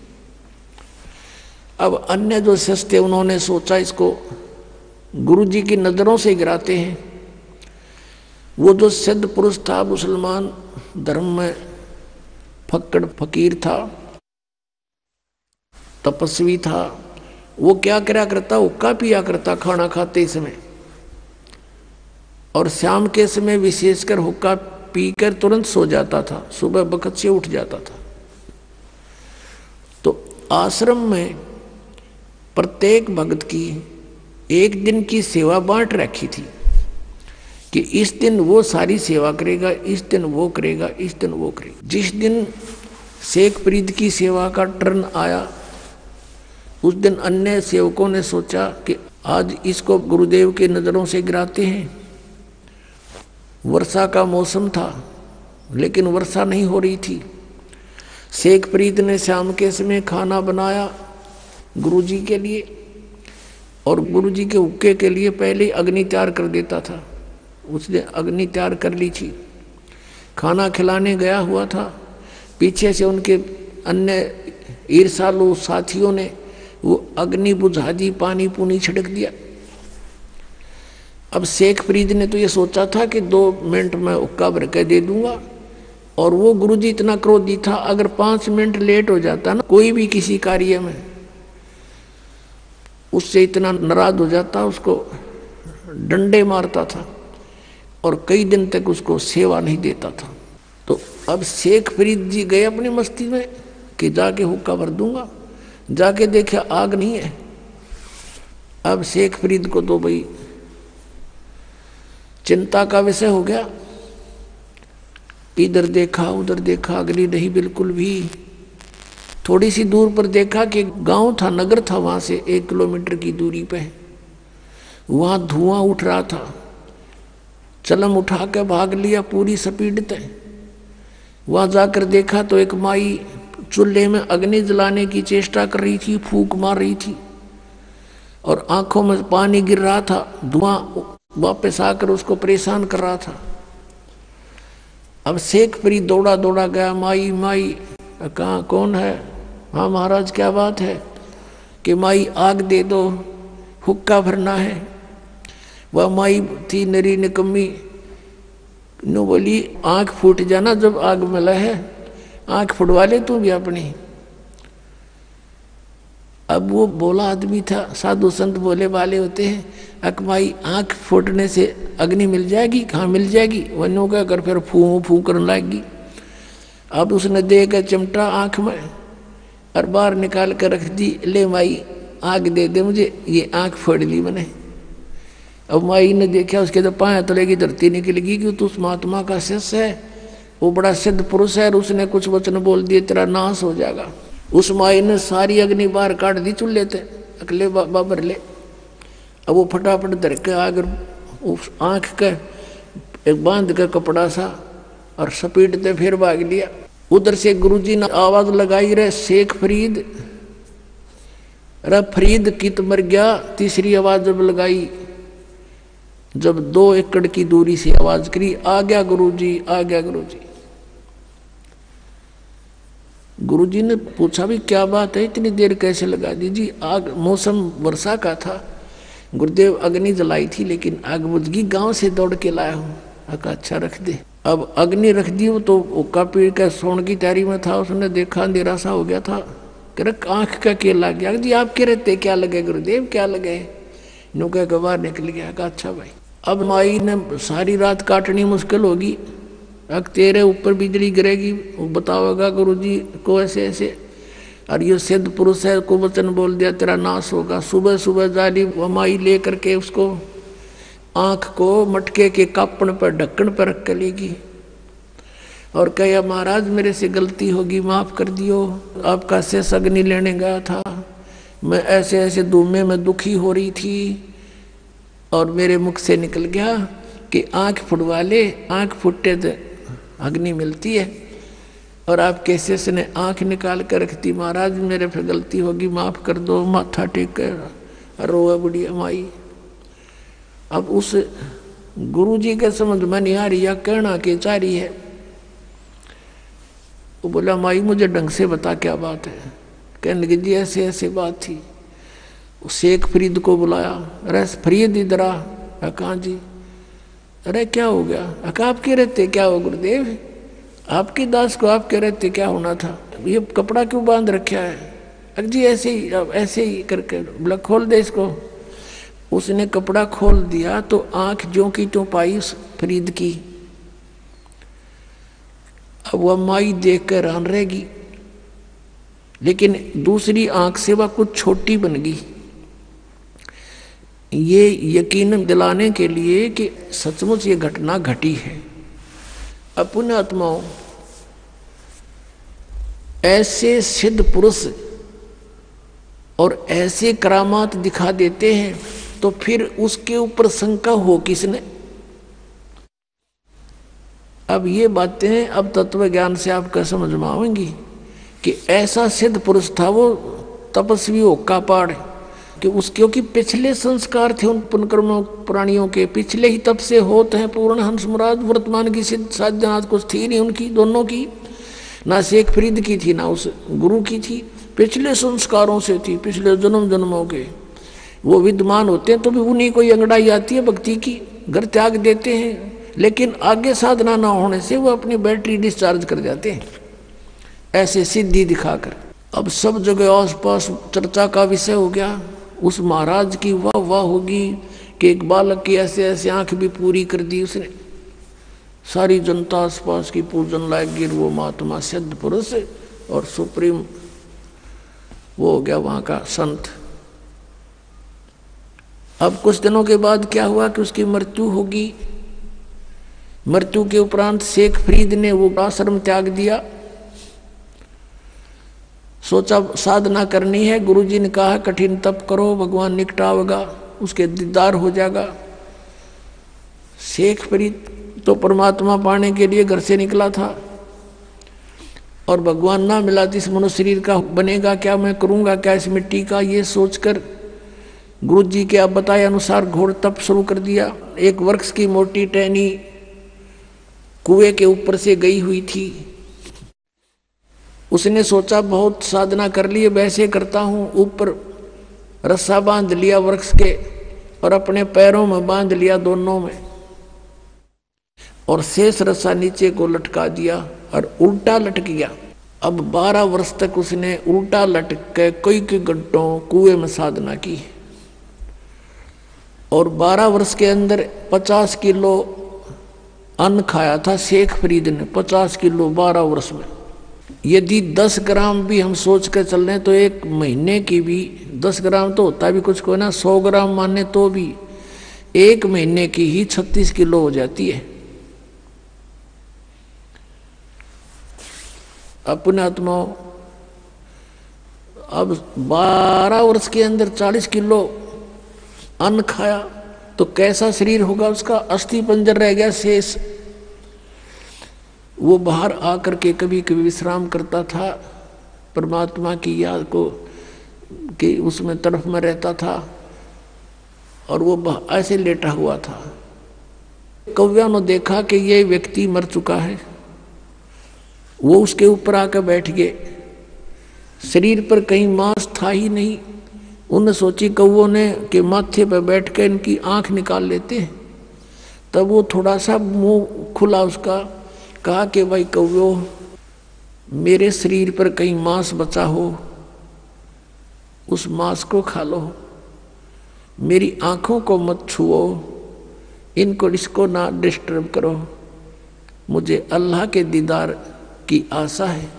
अब अन्य जो शिष्य थे उन्होंने सोचा इसको गुरुजी की नजरों से गिराते हैं। वो जो सिद्ध पुरुष था, मुसलमान धर्म में फक्कड़ फकीर था, तपस्वी था, वो क्या करा करता? हुक्का पिया करता खाना खाते समय, और शाम के समय विशेषकर हुक्का पीकर तुरंत सो जाता था, सुबह बखत से उठ जाता था। तो आश्रम में प्रत्येक भक्त की एक दिन की सेवा बांट रखी थी कि इस दिन वो सारी सेवा करेगा, इस दिन वो करेगा, इस दिन वो करेगा। जिस दिन शेख फरीद की सेवा का टर्न आया, उस दिन अन्य सेवकों ने सोचा कि आज इसको गुरुदेव के नज़रों से गिराते हैं। वर्षा का मौसम था लेकिन वर्षा नहीं हो रही थी। शेख फरीद ने शाम के समय खाना बनाया गुरुजी के लिए, और गुरुजी के हुक्के के लिए पहले अग्नि तैयार कर देता था। उसने अग्नि तैयार कर ली थी, खाना खिलाने गया हुआ था। पीछे से उनके अन्य ईर्षालु साथियों ने वो अग्नि बुझा दी, पानी पूनी छिड़क दिया। अब शेख फरीद ने तो ये सोचा था कि 2 मिनट में हुक्का भर के दे दूंगा, और वो गुरुजी इतना क्रोधी था, अगर 5 मिनट लेट हो जाता ना कोई भी किसी कार्य में, उससे इतना नाराज हो जाता, उसको डंडे मारता था और कई दिन तक उसको सेवा नहीं देता था। तो अब शेख फरीद जी गए अपनी मस्ती में कि जाके हुक्का भर दूंगा। जाके देखा आग नहीं है। अब शेख फरीद को तो भाई चिंता का विषय हो गया। इधर देखा उधर देखा, अग्नि नहीं बिल्कुल भी। थोड़ी सी दूर पर देखा कि गांव था, नगर था, वहां से 1 किलोमीटर की दूरी पे वहां धुआं उठ रहा था। चलम उठा के भाग लिया पूरी स्पीड पे। वहां जाकर देखा तो एक माई चूल्हे में अग्नि जलाने की चेष्टा कर रही थी, फूंक मार रही थी, और आंखों में पानी गिर रहा था। धुआं वापस आकर उसको परेशान कर रहा था। अब शेख फरीद दौड़ा दौड़ा गया, माई माई कहाँ, कौन है? हाँ महाराज क्या बात है? कि माई आग दे दो, हुक्का भरना है। वह माई थी नरी निकम्मी, नो बोली आंख फूट जाना जब आग मिला है, आंख फुटवा ले तू भी अपनी। अब वो बोला आदमी था, साधु संत बोले वाले होते हैं, अकमाई आंख फूटने से अग्नि मिल जाएगी? कहाँ मिल जाएगी? वनो का कर फिर फू फू करने लगेगी। अब उसने दे कर चिमटा आंख में और बाहर निकाल कर रख दी, ले माई आग दे दे मुझे, ये आंख फोड़ ली मैंने। अब माई ने देखा, उसके तो पाए तलेगी धरती निकलेगी कि तू उस महात्मा का शिष्य है, वो बड़ा सिद्ध पुरुष है, और उसने कुछ वचन बोल दिए तेरा नाश हो जाएगा। उस माई ने सारी अग्नि बाहर काट दी चूल्हे थे, अकले बाबर ले। अब वो फटाफट धर के आग उस आँख के एक बांध के कपड़ा सा और सपीटते फिर भाग लिया। उधर से गुरुजी ने आवाज लगाई, रे शेख फरीद, रे फरीद कित मर गया। तीसरी आवाज जब लगाई, जब 2 एकड़ की दूरी से आवाज करी, आ गया गुरुजी, आ गया गुरुजी। गुरुजी ने पूछा भी क्या बात है, इतनी देर कैसे लगा दी? जी आग, मौसम वर्षा का था, गुरुदेव अग्नि जलाई थी लेकिन आग बुझ गई, गांव से दौड़ के लाया हूँ। अका अच्छा रख दे। अब अग्नि रख दी, वो तो उक्का पीड़ के सोने की तैयारी में था, उसने देखा अंधेरा सा हो गया था, कह आंख का क्या लग गया? जी आपके रहते क्या लगे गुरुदेव, क्या लगे? नुके के बाहर निकल गया। कहा अच्छा भाई। अब माई ने सारी रात काटनी मुश्किल होगी, अब तेरे ऊपर बिजली गिरेगी, वो बताओगा गुरुजी को ऐसे ऐसे, और ये सिद्ध पुरुष है को वचन बोल दिया तेरा नाश होगा। सुबह सुबह जाली माई ले करके उसको आंख को मटके के कापण पर ढक्कन पर रख कर लेगी और कहा महाराज मेरे से गलती होगी, माफ कर दियो, आपका शेष अग्नि लेने गया था, मैं ऐसे ऐसे धूमे में दुखी हो रही थी और मेरे मुख से निकल गया कि आंख फुटवा ले, आंख फुटते तो अग्नि मिलती है, और आपके शेष ने आंख निकाल कर रख दी, महाराज मेरे पे गलती होगी, माफ कर दो। माथा टेक कर रोआ बुढ़िया माई। अब उस गुरुजी के समझ में नहीं आ रही या कहना के चाह रही है। वो बोला माई मुझे ढंग से बता क्या बात है। कहने लगी जी ऐसे ऐसे बात थी। शेख फरीद को बुलाया, अरे फरीद इधर आ। कहाँ जी? अरे क्या हो गया? आपके रहते क्या हो गुरुदेव, आपके दास को आपके रहते क्या होना था, ये कपड़ा क्यों बांध रखा है? जी ऐसे ही करके बोला खोल दे इसको। उसने कपड़ा खोल दिया तो आंख ज्यों की त्यों पाई उस फरीद की। अब वह माई देख कर हैरान रहेगी, लेकिन दूसरी आंख से वह कुछ छोटी बन गई। ये यकीन दिलाने के लिए कि सचमुच ये घटना घटी है। अब पुण्यात्माओं, ऐसे सिद्ध पुरुष और ऐसे करामात दिखा देते हैं तो फिर उसके ऊपर शंका हो किसने? अब ये बातें अब तत्व ज्ञान से आपका समझ में आएंगी कि ऐसा सिद्ध पुरुष था वो तपस्वी होका पाड़ कि उसके क्योंकि पिछले संस्कार थे उन पुनकर्मों प्राणियों के, पिछले ही तब से होते हैं पूर्ण हंस मुराद। वर्तमान की सिद्ध साधना कुछ थी नहीं उनकी, दोनों की, ना शेख फरीद की थी ना उस गुरु की थी, पिछले संस्कारों से थी, पिछले जन्म जन्मों के वो विद्यमान होते हैं। तो भी उन्हीं को अंगड़ाई आती है भक्ति की, घर त्याग देते हैं, लेकिन आगे साधना ना होने से वो अपनी बैटरी डिस्चार्ज कर जाते हैं ऐसे सिद्धि दिखाकर। अब सब जगह आस पास चर्चा का विषय हो गया, उस महाराज की वाह वाह होगी कि एक बालक की ऐसे ऐसे आंख भी पूरी कर दी उसने। सारी जनता आस पास की पूजन लायक गिर, वो महात्मा सिद्ध पुरुष और सुप्रीम वो हो गया वहां का संत। अब कुछ दिनों के बाद क्या हुआ कि उसकी मृत्यु होगी। मृत्यु के उपरांत शेख फरीद ने वो आश्रम त्याग दिया, सोचा साधना करनी है। गुरुजी ने कहा कठिन तप करो, भगवान निकटावेगा, उसके दीदार हो जाएगा। शेख फरीद तो परमात्मा पाने के लिए घर से निकला था और भगवान ना मिला तो इस मनुष्य शरीर का बनेगा क्या, मैं करूंगा क्या इस मिट्टी का, ये सोचकर गुरुजी के अब बताए अनुसार घोर तप शुरू कर दिया। एक वृक्ष की मोटी टहनी कुएं के ऊपर से गई हुई थी। उसने सोचा बहुत साधना कर ली, वैसे करता हूं, ऊपर रस्सा बांध लिया वृक्ष के और अपने पैरों में बांध लिया दोनों में, और शेष रस्सा नीचे को लटका दिया और उल्टा लटक गया। अब 12 वर्ष तक उसने उल्टा लटक के कई घंटों कुएं में साधना की और 12 वर्ष के अंदर 50 किलो अन्न खाया था शेख फरीद ने, 50 किलो 12 वर्ष में। यदि 10 ग्राम भी हम सोच कर चल रहे हैं तो एक महीने की भी 10 ग्राम तो होता भी कुछ को ना, 100 ग्राम माने तो भी एक महीने की ही 36 किलो हो जाती है। अपने आत्माओं, अब 12 वर्ष के अंदर 40 किलो अन्न खाया तो कैसा शरीर होगा उसका, अस्थि पंजर रह गया शेष। वो बाहर आकर के कभी कभी विश्राम करता था, परमात्मा की याद को कि उसमें तरफ में रहता था और वो ऐसे लेटा हुआ था। कव्या ने देखा कि ये व्यक्ति मर चुका है, वो उसके ऊपर आकर बैठ गए शरीर पर कहीं मांस था ही नहीं। उन्हें सोची कौओं ने के माथे पर बैठ कर इनकी आंख निकाल लेते हैं। तब वो थोड़ा सा मुंह खुला उसका, कहा कि भाई कौओ, मेरे शरीर पर कहीं मांस बचा हो, उस मांस को खा लो, मेरी आंखों को मत छुओ, इसको ना डिस्टर्ब करो, मुझे अल्लाह के दीदार की आशा है,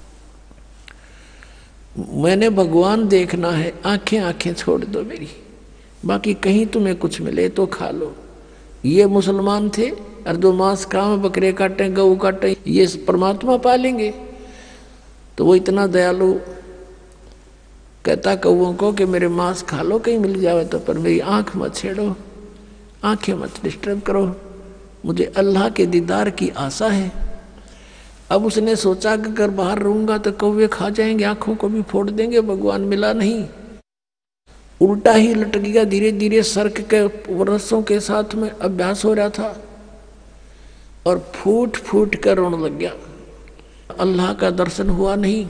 मैंने भगवान देखना है, आंखें छोड़ दो मेरी, बाकी कहीं तुम्हें कुछ मिले तो खा लो। ये मुसलमान थे और जो मांस खाएं, बकरे काटे, गऊ काटे, ये परमात्मा पालेंगे। तो वो इतना दयालु कहता कौओं को कि मेरे मांस खा लो कहीं मिल जावे तो, पर मेरी आंख मत छेड़ो, आंखें मत डिस्टर्ब करो, मुझे अल्लाह के दीदार की आशा है। अब उसने सोचा कि अगर बाहर रहूंगा तो कौवे खा जाएंगे, आंखों को भी फोड़ देंगे, भगवान मिला नहीं। उल्टा ही लटक गया, धीरे धीरे सर्क के रस्सों के साथ में अभ्यास हो रहा था और फूट फूट कर रोने लग गया। अल्लाह का दर्शन हुआ नहीं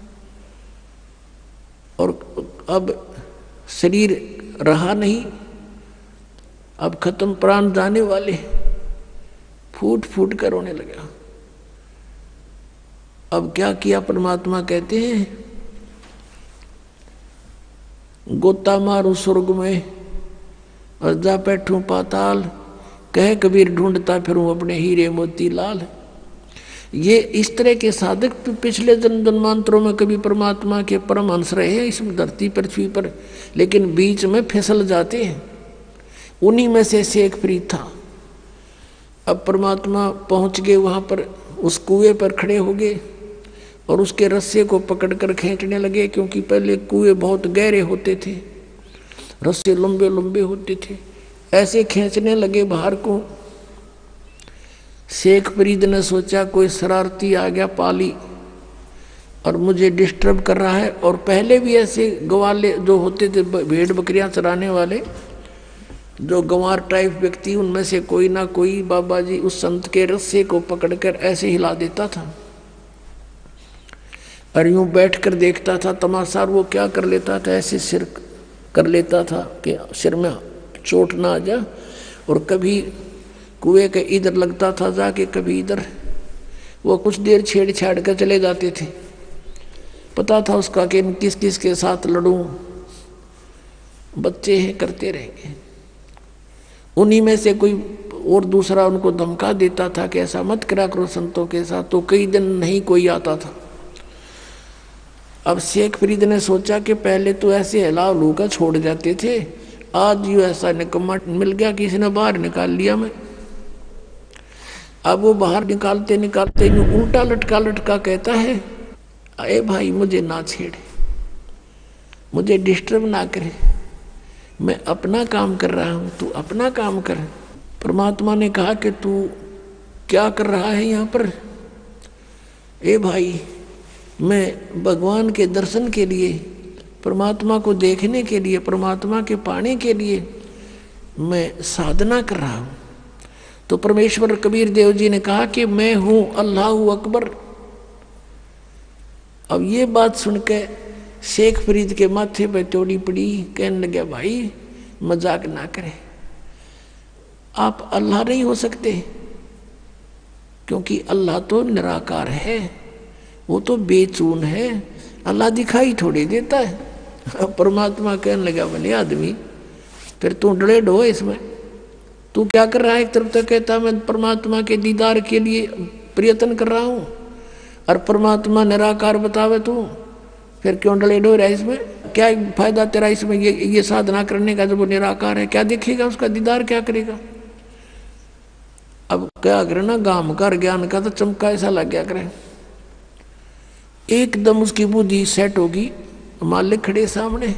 और अब शरीर रहा नहीं, अब खत्म, प्राण जाने वाले, फूट फूट कर रोने लगा। अब क्या किया, परमात्मा कहते हैं गोता मारू स्वर्ग में और जा बैठूं पाताल, कह कबीर ढूंढता फिरूं अपने हीरे मोती लाल। ये इस तरह के साधक पिछले जन्म जन्मांतरों में कभी परमात्मा के परमहंस रहे हैं इस धरती पृथ्वी पर, लेकिन बीच में फिसल जाते हैं। उन्हीं में से शेख फरीद था। अब परमात्मा पहुंच गए वहां पर, उस कुएं पर खड़े हो गए और उसके रस्से को पकड़कर खींचने लगे, क्योंकि पहले कुएं बहुत गहरे होते थे, रस्से लंबे लंबे होते थे, ऐसे खींचने लगे बाहर को। शेख फरीद ने सोचा कोई शरारती आ गया पाली और मुझे डिस्टर्ब कर रहा है, और पहले भी ऐसे गवाले जो होते थे, भेड़ बकरियां चराने वाले, जो गंवार टाइप व्यक्ति, उनमें से कोई ना कोई बाबा जी उस संत के रस्से को पकड़कर ऐसे हिला देता था और यूं बैठकर देखता था तमाशा। वो क्या कर लेता था, ऐसे सिर कर लेता था कि सिर में चोट ना आ जा, और कभी कुएं के इधर लगता था जाके, कभी इधर। वो कुछ देर छेड़ कर चले जाते थे, पता था उसका कि किस किस के साथ लड़ूं, बच्चे हैं, करते रहेंगे। उन्हीं में से कोई और दूसरा उनको धमका देता था कि ऐसा मत करा करो संतों के साथ, तो कई दिन नहीं कोई आता था। अब शेख फरीद ने सोचा कि पहले तो ऐसे हिला लू का छोड़ जाते थे, आज यूँ ऐसा निकम्मा मिल गया, किसी ने बाहर निकाल लिया मैं। अब वो बाहर निकालते निकालते यूँ उल्टा लटका लटका कहता है, अरे भाई मुझे ना छेड़े, मुझे डिस्टर्ब ना करे, मैं अपना काम कर रहा हूँ, तू अपना काम कर। परमात्मा ने कहा कि तू क्या कर रहा है यहाँ पर? ए भाई, मैं भगवान के दर्शन के लिए, परमात्मा को देखने के लिए, परमात्मा के पाने के लिए मैं साधना कर रहा हूँ। तो परमेश्वर कबीर देव जी ने कहा कि मैं हूँ अल्लाह अकबर। अब ये बात सुनकर शेख फरीद के माथे पर चोड़ी पड़ी, कहने लगे भाई मजाक ना करें, आप अल्लाह नहीं हो सकते, क्योंकि अल्लाह तो निराकार है, वो तो बेचून है, अल्लाह दिखाई थोड़ी देता है। परमात्मा कहने लगा भले आदमी, फिर तू डरे ढो इसमें, तू क्या कर रहा है? एक तरफ तो कहता मैं परमात्मा के दीदार के लिए प्रयत्न कर रहा हूँ, और परमात्मा निराकार बतावे तू, फिर क्यों डले ढो रहा है इसमें? क्या फायदा तेरा इसमें ये साधना करने का, जब वो निराकार है? क्या देखेगा उसका दीदार, क्या करेगा? अब क्या करे ना, गाम कर ज्ञान का तो चमका ऐसा लग गया करे, एकदम उसकी बुद्धि सेट होगी, मालिक खड़े सामने,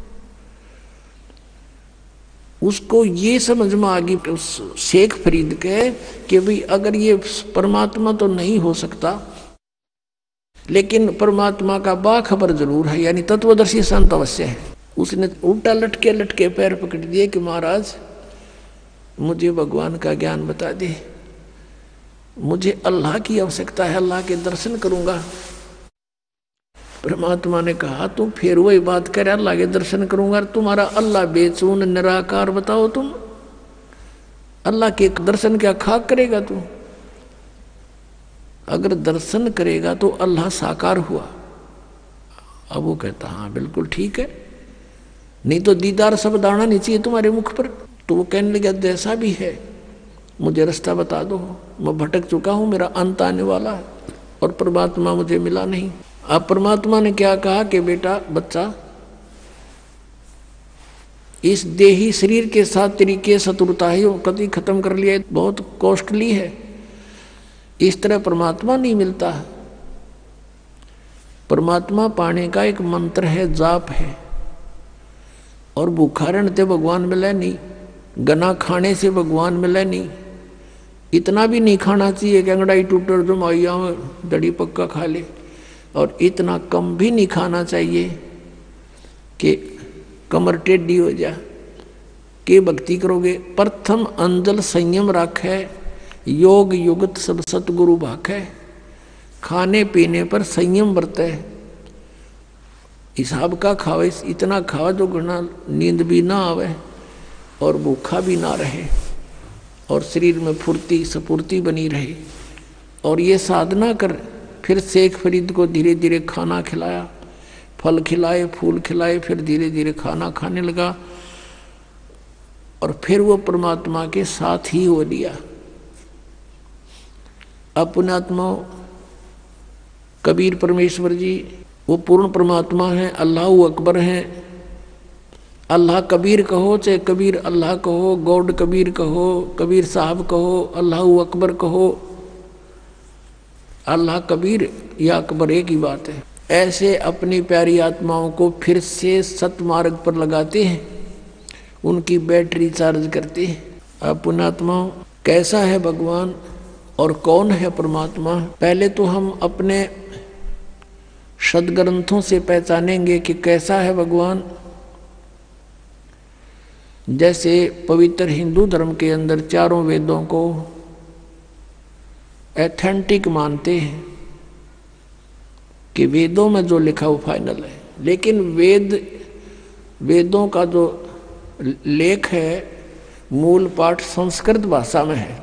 उसको ये समझ में आ गई उस शेख फरीद के कि भाई अगर ये परमात्मा तो नहीं हो सकता, लेकिन परमात्मा का बाखबर जरूर है, यानी तत्वदर्शी संत अवश्य है। उसने उल्टा लटके लटके पैर पकड़ दिए कि महाराज मुझे भगवान का ज्ञान बता दे, मुझे अल्लाह की आवश्यकता है, अल्लाह के दर्शन करूंगा। परमात्मा ने कहा तुम फिर वही बात कर, अल्लाह के दर्शन करूंगा, तुम्हारा अल्लाह बेचून निराकार बताओ, तुम अल्लाह के दर्शन क्या खाक करेगा तू? अगर दर्शन करेगा तो अल्लाह साकार हुआ। अब वो कहता हाँ बिल्कुल ठीक है, नहीं तो दीदार शब्द आना नहीं चाहिए तुम्हारे मुख पर। तो वो कहने लगा जैसा भी है मुझे रास्ता बता दो, मैं भटक चुका हूँ, मेरा अंत आने वाला है और परमात्मा मुझे मिला नहीं। अब परमात्मा ने क्या कहा कि बेटा बच्चा, इस देही शरीर के साथ तरीके शत्रुता है, कभी खत्म कर लिया, बहुत कॉस्टली है, इस तरह परमात्मा नहीं मिलता। परमात्मा पाने का एक मंत्र है, जाप है, और भूखा रहने भगवान मिले नहीं, गना खाने से भगवान मिले नहीं। इतना भी नहीं खाना चाहिए कि अंगड़ाई टूटर जो माइया दड़ी पक्का खा ले, और इतना कम भी नहीं खाना चाहिए कि कमर टेढ़ी हो जा के भक्ति करोगे। प्रथम अंजल संयम राखे, योग युगत सब सतगुरु भाखे। खाने पीने पर संयम बरते, हिसाब का खावे, इतना खावा जो घना नींद भी ना आवे और भूखा भी ना रहे और शरीर में फुर्ती स्फूर्ति बनी रहे। और ये साधना कर फिर शेख फरीद को धीरे धीरे खाना खिलाया, फल खिलाए, फूल खिलाए, फिर धीरे धीरे खाना खाने लगा और फिर वो परमात्मा के साथ ही हो लिया। अब पुण्यात्मा कबीर परमेश्वर जी वो पूर्ण परमात्मा है, अल्लाह अकबर हैं। अल्लाह कबीर कहो चाहे कबीर अल्लाह कहो, गौड कबीर कहो, कबीर साहब कहो, अल्लाह अकबर कहो, अल्लाह कबीर या अकबर एक ही बात है। ऐसे अपनी प्यारी आत्माओं को फिर से सतमार्ग पर लगाते हैं, उनकी बैटरी चार्ज करते हैं। अब पुण्यात्माओं कैसा है भगवान और कौन है परमात्मा? पहले तो हम अपने सदग्रंथों से पहचानेंगे कि कैसा है भगवान। जैसे पवित्र हिंदू धर्म के अंदर चारों वेदों को एथेंटिक मानते हैं कि वेदों में जो लिखा वो फाइनल है, लेकिन वेदों का जो लेख है मूल पाठ संस्कृत भाषा में है।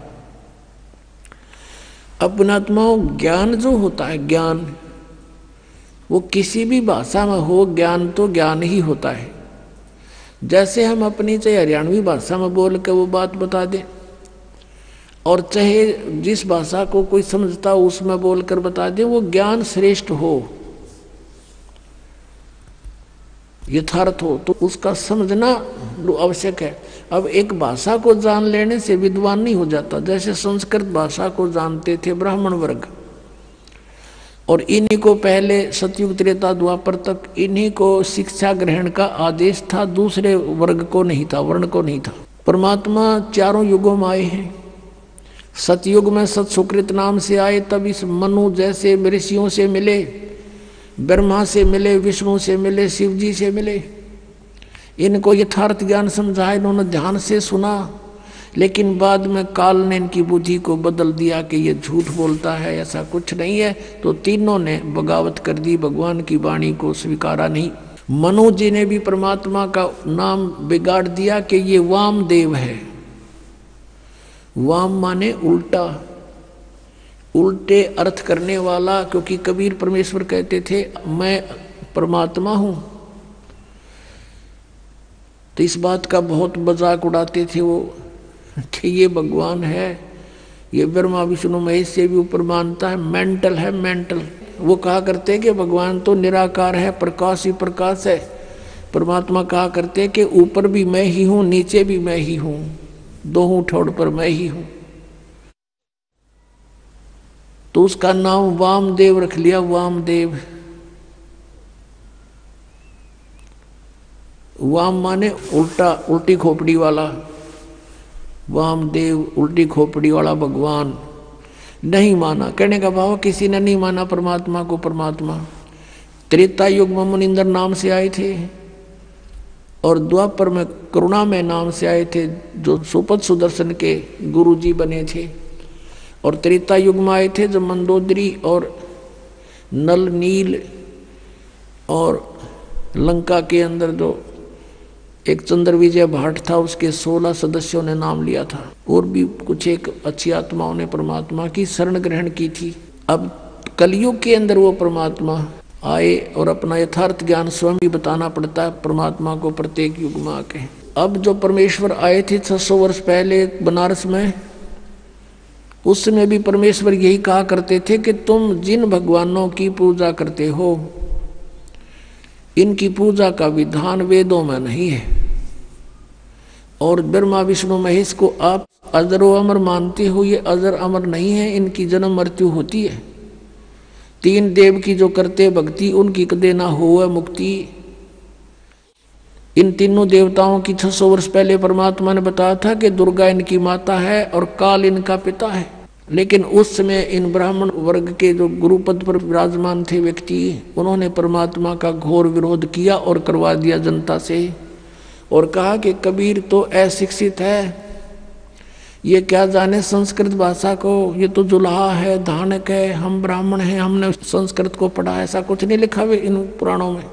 अपनात्माओं ज्ञान जो होता है, ज्ञान वो किसी भी भाषा में हो, ज्ञान तो ज्ञान ही होता है। जैसे हम अपनी चाहे हरियाणवी भाषा में बोल के वो बात बता दें और चाहे जिस भाषा को कोई समझता हो उसमें बोलकर बता दें, वो ज्ञान श्रेष्ठ हो, यथार्थ हो, तो उसका समझना आवश्यक है। अब एक भाषा को जान लेने से विद्वान नहीं हो जाता। जैसे संस्कृत भाषा को जानते थे ब्राह्मण वर्ग, और इन्हीं को पहले सतयुग त्रेता द्वापर तक इन्हीं को शिक्षा ग्रहण का आदेश था, दूसरे वर्ग को नहीं था, वर्ण को नहीं था। परमात्मा चारों युगों में आए हैं। सतयुग में सत सुकृत नाम से आए, तब इस मनु जैसे ऋषियों से मिले, ब्रह्मा से मिले, विष्णु से मिले, शिव जी से मिले। इनको यथार्थ ज्ञान समझा, इन्होंने ध्यान से सुना, लेकिन बाद में काल ने इनकी बुद्धि को बदल दिया कि ये झूठ बोलता है, ऐसा कुछ नहीं है। तो तीनों ने बगावत कर दी, भगवान की वाणी को स्वीकारा नहीं। मनु जी ने भी परमात्मा का नाम बिगाड़ दिया कि ये वामदेव है। वाम माने उल्टा, उल्टे अर्थ करने वाला, क्योंकि कबीर परमेश्वर कहते थे मैं परमात्मा हूं। तो इस बात का बहुत मजाक उड़ाते थे वो कि ये भगवान है, ये ब्रह्मा विष्णु महेश से भी ऊपर मानता है, मेंटल है, मेंटल। वो कहा करते हैं कि भगवान तो निराकार है, प्रकाश ही प्रकाश है। परमात्मा कहा करते हैं कि ऊपर भी मैं ही हूं, नीचे भी मैं ही हूं, दोनों ठोड़ पर मैं ही हूं। तो उसका नाम वामदेव रख लिया, वामदेव। वाम माने उल्टा, उल्टी खोपड़ी वाला, वामदेव उल्टी खोपड़ी वाला भगवान। नहीं माना, कहने का भाव किसी ने नहीं माना परमात्मा को परमात्मा। त्रेता युग में मुनिंदर नाम से आए थे और द्वापर में करुणा में नाम से आए थे, जो सुपथ सुदर्शन के गुरु जी बने थे। और त्रेता युग में आए थे जब मंदोदरी और नल नील और लंका के अंदर जो एक चंद्र विजय भाट था, उसके 16 सदस्यों ने नाम लिया था, और भी कुछ एक अच्छी आत्माओं ने परमात्मा की शरण ग्रहण की थी। अब कलयुग के अंदर वो परमात्मा आए और अपना यथार्थ ज्ञान स्वयं ही बताना पड़ता है परमात्मा को प्रत्येक युग में आके। अब जो परमेश्वर आए थे 600 वर्ष पहले बनारस में, उस समय भी परमेश्वर यही कहा करते थे कि तुम जिन भगवानों की पूजा करते हो, इनकी पूजा का विधान वेदों में नहीं है, और ब्रह्मा विष्णु महेश को आप अजर व अमर मानते हो, ये अजर अमर नहीं है, इनकी जन्म मृत्यु होती है। 3 देव की जो करते भक्ति, उनकी कदे ना हो मुक्ति। इन तीनों देवताओं की 600 वर्ष पहले परमात्मा ने बताया था कि दुर्गा इनकी माता है और काल इनका पिता है। लेकिन उस समय इन ब्राह्मण वर्ग के जो गुरुपद पर विराजमान थे व्यक्ति, उन्होंने परमात्मा का घोर विरोध किया और करवा दिया जनता से, और कहा कि कबीर तो अशिक्षित है, ये क्या जाने संस्कृत भाषा को, ये तो जुल्हा है, धानक है, हम ब्राह्मण हैं, हमने संस्कृत को पढ़ा। ऐसा कुछ नहीं लिखा हुआ इन पुराणों में।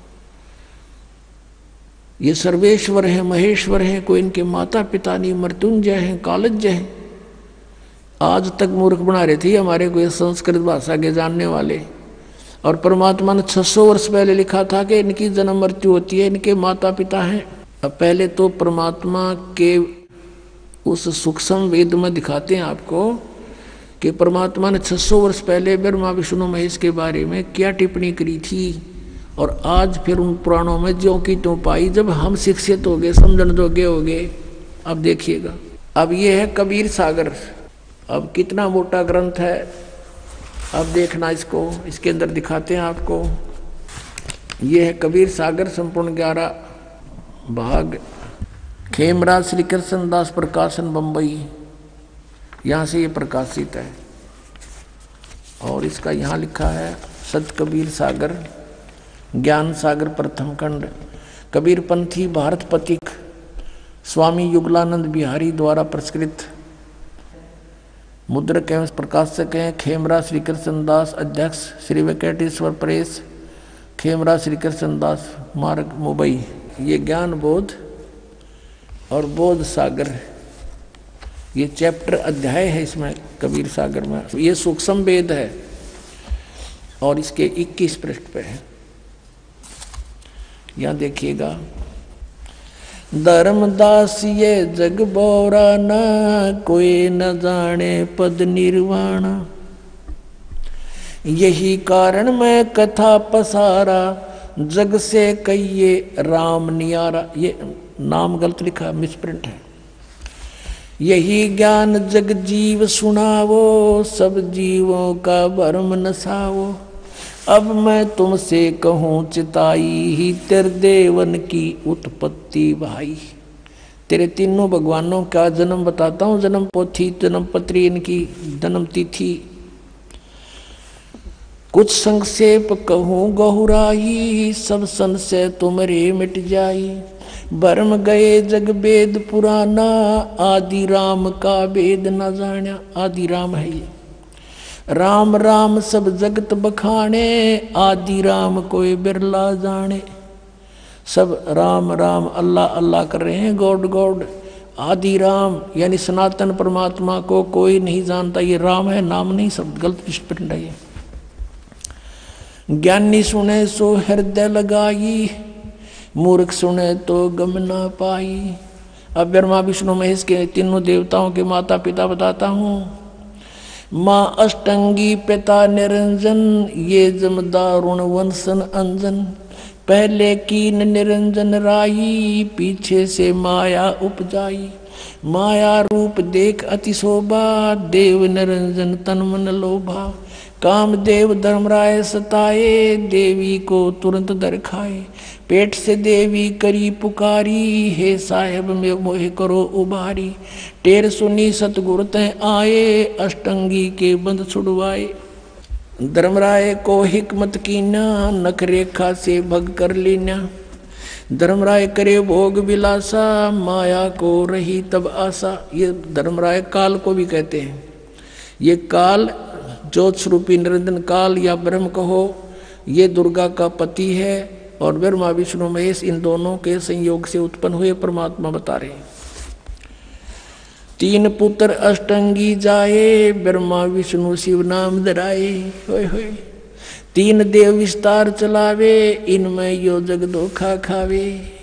ये सर्वेश्वर हैं, महेश्वर हैं, कोई इनके माता पिता नहीं, मृत्युंजय हैं, कालज्य हैं। आज तक मूर्ख बना रहे थे हमारे को ये संस्कृत भाषा के जानने वाले। और परमात्मा ने 600 वर्ष पहले लिखा था कि इनकी जन्म मृत्यु होती है, इनके माता पिता हैं। अब पहले तो परमात्मा के उस सूक्ष्म वेद में दिखाते हैं आपको कि परमात्मा ने 600 वर्ष पहले ब्रह्मा विष्णु महेश के बारे में क्या टिप्पणी करी थी, और आज फिर उन पुराणों में ज्यों की त्यों पाई। जब हम शिक्षित हो गए, समझण जोगे हो गए, अब देखिएगा। अब ये है कबीर सागर। अब कितना मोटा ग्रंथ है, अब देखना इसको, इसके अंदर दिखाते हैं आपको। ये है कबीर सागर, संपूर्ण 11 भाग, खेमराज श्री कृष्ण दास प्रकाशन बम्बई, यहाँ से ये प्रकाशित है। और इसका यहाँ लिखा है सत कबीर सागर, ज्ञान सागर प्रथम खंड, कबीर पंथी भारत पथिक, स्वामी युगलानंद बिहारी द्वारा प्रस्कृत। मुद्रक एवं प्रकाशक हैं खेमराज श्री कृष्ण दास, अध्यक्ष श्री वेंकटेश्वर प्रेस, खेमराज श्री कृष्ण दास मार्ग मुंबई। ये ज्ञान बोध और बोध सागर, ये चैप्टर अध्याय है इसमें कबीर सागर में। ये सूक्ष्म वेद है और इसके 21 पृष्ठ पे है। यहाँ देखिएगा, धर्मदास ये जग बोरा न, कोई न जाने पद निर्वाणा, यही कारण मैं कथा पसारा, जग से कहिए राम नियारा। ये नाम गलत लिखा, मिसप्रिंट है। यही ज्ञान जग जीव सुनावो, सब जीवों का भरम नसावो, अब मैं तुमसे कहूँ चिताई, ही तेरे देवन की उत्पत्ति भाई। तेरे तीनों भगवानों का जन्म बताता हूँ, जन्म पोथी, जन्म पत्री, इनकी जन्म तिथि। कुछ संक्षेप कहूँ गहुराई, सब संशय तुमरे मिट जाई। भरम गए जग वेद पुराना, आदि राम का वेद न जाना। आदि राम है ये, राम राम सब जगत बखाने, आदि राम कोई बिरला जाने। सब राम राम अल्लाह अल्लाह कर रहे हैं, गॉड गॉड। आदि राम यानी सनातन परमात्मा को कोई नहीं जानता। ये राम है, नाम नहीं, सब गलत स्प्रिंट है ये। ज्ञानी सुने सो हृदय लगाई, मूर्ख सुने तो गम ना पाई। अब ब्रह्मा विष्णु महेश के तीनों देवताओं के माता पिता बताता हूँ। माँ अष्टंगी पिता निरंजन, ये जमदारुण वंशन अंजन। पहले कीन निरंजन राई, पीछे से माया उपजाई। माया रूप देख अति शोभा, देव निरंजन तन मन लोभा। कामदेव धर्मराय सताए, देवी को तुरंत दर खाए। पेट से देवी करी पुकारी, हे साहेब में मोह करो उबारी। टेर सुनी सतगुरु तय आए, अष्टंगी के बंध छुड़वाए। धर्मराय को हिकमत कीना, नख रेखा से भग कर लेना। धर्मराय करे भोग विलासा, माया को रही तब आशा। ये धर्मराय काल को भी कहते हैं। ये काल ज्योत स्वरूपी निरंजन काल या ब्रह्म कहो, ये दुर्गा का पति है और ब्रह्मा विष्णु महेश इन दोनों के संयोग से उत्पन्न हुए परमात्मा बता रहे हैं। 3 पुत्र अष्टंगी जाए, ब्रह्मा विष्णु शिव नाम धराए। होय होय 3 देव विस्तार चलावे, इनमें यो जग धोखा खावे।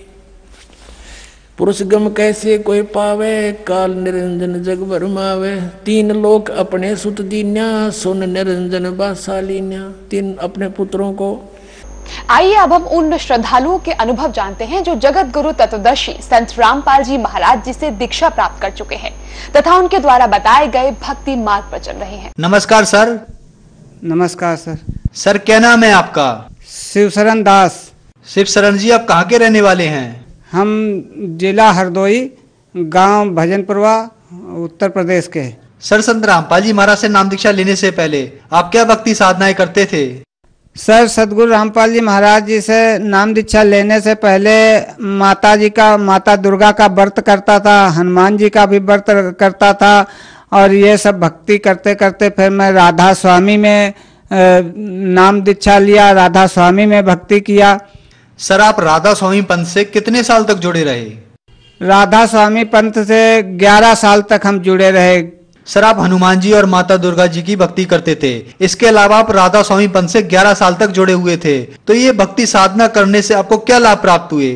पुरुष गम कैसे कोई पावे, काल निरंजन जग भरमावे। 3 लोक अपने सुत दीन्या, सुन निरंजन बासालीन्या। 3 अपने पुत्रों को। आइए अब हम उन श्रद्धालुओं के अनुभव जानते हैं जो जगत गुरु तत्वदर्शी संत रामपाल जी महाराज जी से दीक्षा प्राप्त कर चुके हैं तथा उनके द्वारा बताए गए भक्ति मार्ग पर चल रहे हैं। नमस्कार सर। नमस्कार सर। सर क्या नाम है आपका? शिवशरण दास। शिवशरण जी, आप कहाँ के रहने वाले हैं? हम जिला हरदोई, गांव भजनपुरवा, उत्तर प्रदेश के। सर, संत रामपाल जी महाराज से नाम दीक्षा लेने से पहले आप क्या भक्ति साधनाएं करते थे? सर, सदगुरु रामपाल जी महाराज जी से नाम दीक्षा लेने से पहले माता दुर्गा का व्रत करता था, हनुमान जी का भी व्रत करता था और ये सब भक्ति करते करते फिर मैं राधा स्वामी में नाम दीक्षा लिया, राधा स्वामी में भक्ति किया। सर, आप राधा स्वामी पंथ से कितने साल तक जुड़े रहे? राधा स्वामी पंथ से 11 साल तक हम जुड़े रहे। सर, आप हनुमान जी और माता दुर्गा जी की भक्ति करते थे, इसके अलावा आप राधा स्वामी पंथ से 11 साल तक जुड़े हुए थे, तो ये भक्ति साधना करने से आपको क्या लाभ प्राप्त हुए?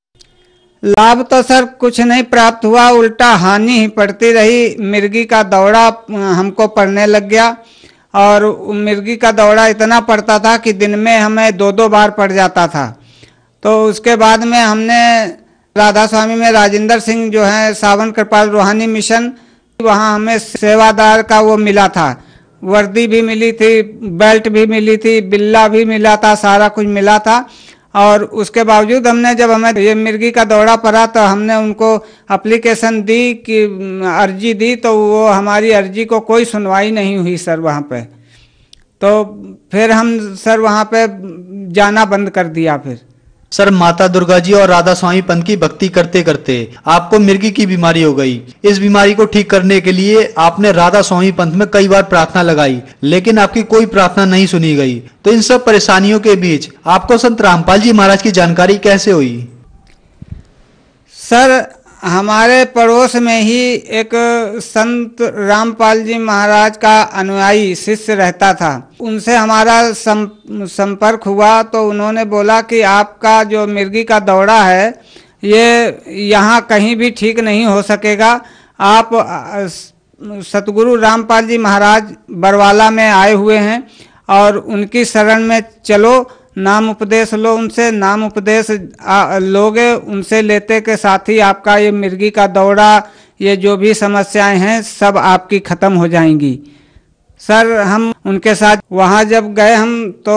लाभ तो सर कुछ नहीं प्राप्त हुआ, उल्टा हानि ही पड़ती रही। मिर्गी का दौड़ा हमको पड़ने लग गया और मिर्गी का दौड़ा इतना पड़ता था कि दिन में हमें 2-2 बार पड़ जाता था। तो उसके बाद में हमने राधा स्वामी में राजेंद्र सिंह जो है सावन कृपाल रूहानी मिशन, वहाँ हमें सेवादार का वो मिला था, वर्दी भी मिली थी, बेल्ट भी मिली थी, बिल्ला भी मिला था, सारा कुछ मिला था। और उसके बावजूद जब हमें ये मिर्गी का दौरा पड़ा तो हमने उनको एप्लीकेशन दी कि अर्जी दी, तो वो हमारी अर्जी को कोई सुनवाई नहीं हुई सर वहाँ पे। तो फिर हम सर वहाँ पे जाना बंद कर दिया। फिर सर, माता दुर्गा जी और राधा स्वामी पंथ की भक्ति करते करते आपको मिर्गी की बीमारी हो गई। इस बीमारी को ठीक करने के लिए आपने राधा स्वामी पंथ में कई बार प्रार्थना लगाई, लेकिन आपकी कोई प्रार्थना नहीं सुनी गई। तो इन सब परेशानियों के बीच आपको संत रामपाल जी महाराज की जानकारी कैसे हुई? सर, हमारे पड़ोस में ही एक संत रामपाल जी महाराज का अनुयायी शिष्य रहता था, उनसे हमारा संपर्क हुआ। तो उन्होंने बोला कि आपका जो मिर्गी का दौरा है ये यहाँ कहीं भी ठीक नहीं हो सकेगा, आप सतगुरु रामपाल जी महाराज बरवाला में आए हुए हैं और उनकी शरण में चलो, नाम उपदेश लो उनसे। नाम उपदेश लोगे, उनसे लेते के साथ ही आपका ये मिर्गी का दौरा, ये जो भी समस्याएं हैं सब आपकी ख़त्म हो जाएंगी। सर, हम उनके साथ वहाँ जब गए हम तो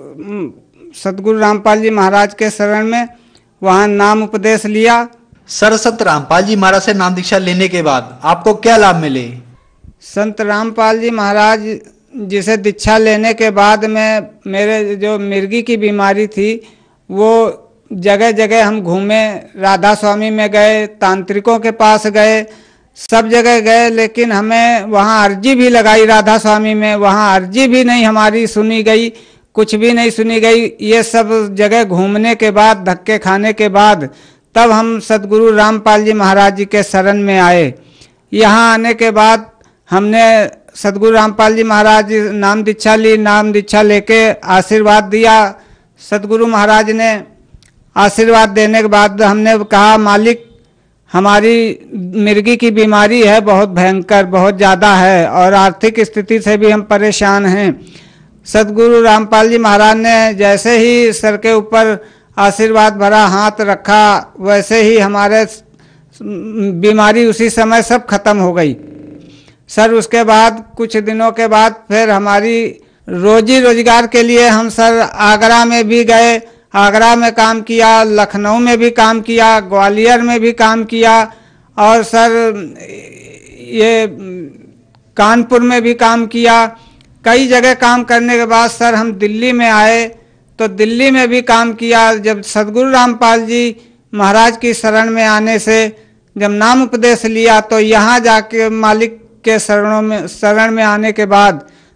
सतगुरु रामपाल जी महाराज के शरण में वहाँ नाम उपदेश लिया। सर, संत रामपाल जी महाराज से नाम दीक्षा लेने के बाद आपको क्या लाभ मिले? संत रामपाल जी महाराज जिसे दीक्षा लेने के बाद में मेरे जो मिर्गी की बीमारी थी वो जगह जगह हम घूमे, राधा स्वामी में गए, तांत्रिकों के पास गए, सब जगह गए, लेकिन हमें वहाँ अर्जी भी लगाई राधा स्वामी में, वहाँ अर्जी भी नहीं हमारी सुनी गई, कुछ भी नहीं सुनी गई। ये सब जगह घूमने के बाद, धक्के खाने के बाद तब हम सतगुरु रामपाल जी महाराज जी के शरण में आए। यहाँ आने के बाद हमने सतगुरु रामपाल जी महाराज नाम दीक्षा ली। नाम दीक्षा लेके आशीर्वाद दिया। सतगुरु महाराज ने आशीर्वाद देने के बाद हमने कहा, मालिक हमारी मिर्गी की बीमारी है बहुत भयंकर, बहुत ज़्यादा है और आर्थिक स्थिति से भी हम परेशान हैं। सतगुरु रामपाल जी महाराज ने जैसे ही सर के ऊपर आशीर्वाद भरा हाथ रखा, वैसे ही हमारे बीमारी उसी समय सब खत्म हो गई। सर, उसके बाद कुछ दिनों के बाद फिर हमारी रोजी रोजगार के लिए हम सर आगरा में भी गए, आगरा में काम किया, लखनऊ में भी काम किया, ग्वालियर में भी काम किया और सर ये कानपुर में भी काम किया। कई जगह काम करने के बाद सर हम दिल्ली में आए, तो दिल्ली में भी काम किया। जब सतगुरु रामपाल जी महाराज की शरण में आने से जब नाम उपदेश लिया तो यहाँ जाके मालिक के शरण में आने के बाद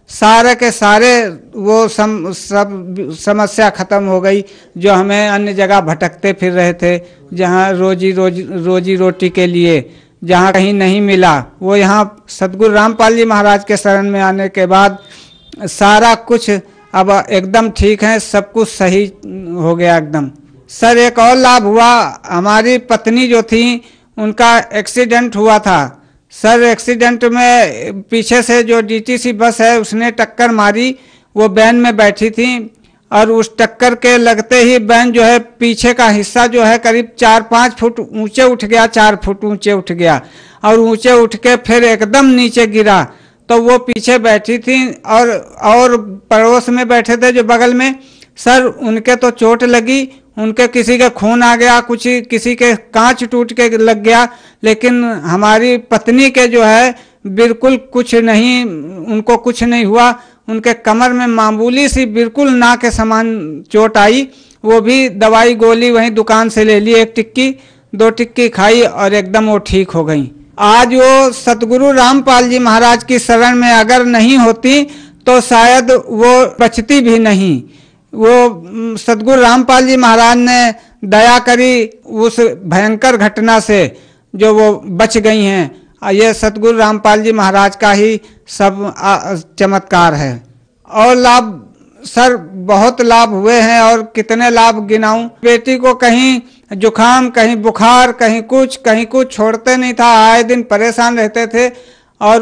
सारे के सारे वो सब समस्या खत्म हो गई, जो हमें अन्य जगह भटकते फिर रहे थे, जहाँ रोजी रोटी के लिए जहाँ कहीं नहीं मिला, वो यहाँ सतगुरु रामपाल जी महाराज के शरण में आने के बाद सारा कुछ अब एकदम ठीक है, सब कुछ सही हो गया एकदम। सर एक और लाभ हुआ, हमारी पत्नी जो थी उनका एक्सीडेंट हुआ था। सर एक्सीडेंट में पीछे से जो डीटीसी बस है उसने टक्कर मारी, वो वैन में बैठी थी और उस टक्कर के लगते ही वैन जो है पीछे का हिस्सा जो है करीब 4-5 फुट ऊंचे उठ गया, 4 फुट ऊंचे उठ गया और ऊंचे उठ के फिर एकदम नीचे गिरा। तो वो पीछे बैठी थी और पड़ोस में बैठे थे जो बगल में, सर उनके तो चोट लगी, उनके किसी के खून आ गया, कुछ किसी के कांच टूट के लग गया, लेकिन हमारी पत्नी के जो है बिल्कुल कुछ नहीं, उनको कुछ नहीं हुआ। उनके कमर में मामूली सी बिल्कुल ना के समान चोट आई, वो भी दवाई गोली वहीं दुकान से ले ली, 1 टिक्की 2 टिक्की खाई और एकदम वो ठीक हो गई। आज वो सतगुरु रामपाल जी महाराज की शरण में अगर नहीं होती तो शायद वो बचती भी नहीं। वो सतगुरु रामपाल जी महाराज ने दया करी उस भयंकर घटना से जो वो बच गई हैं। ये सतगुरु रामपाल जी महाराज का ही सब चमत्कार है। और लाभ सर बहुत लाभ हुए हैं और कितने लाभ गिनाऊं। बेटी को कहीं जुखाम, कहीं बुखार, कहीं कुछ छोड़ते नहीं था, आए दिन परेशान रहते थे और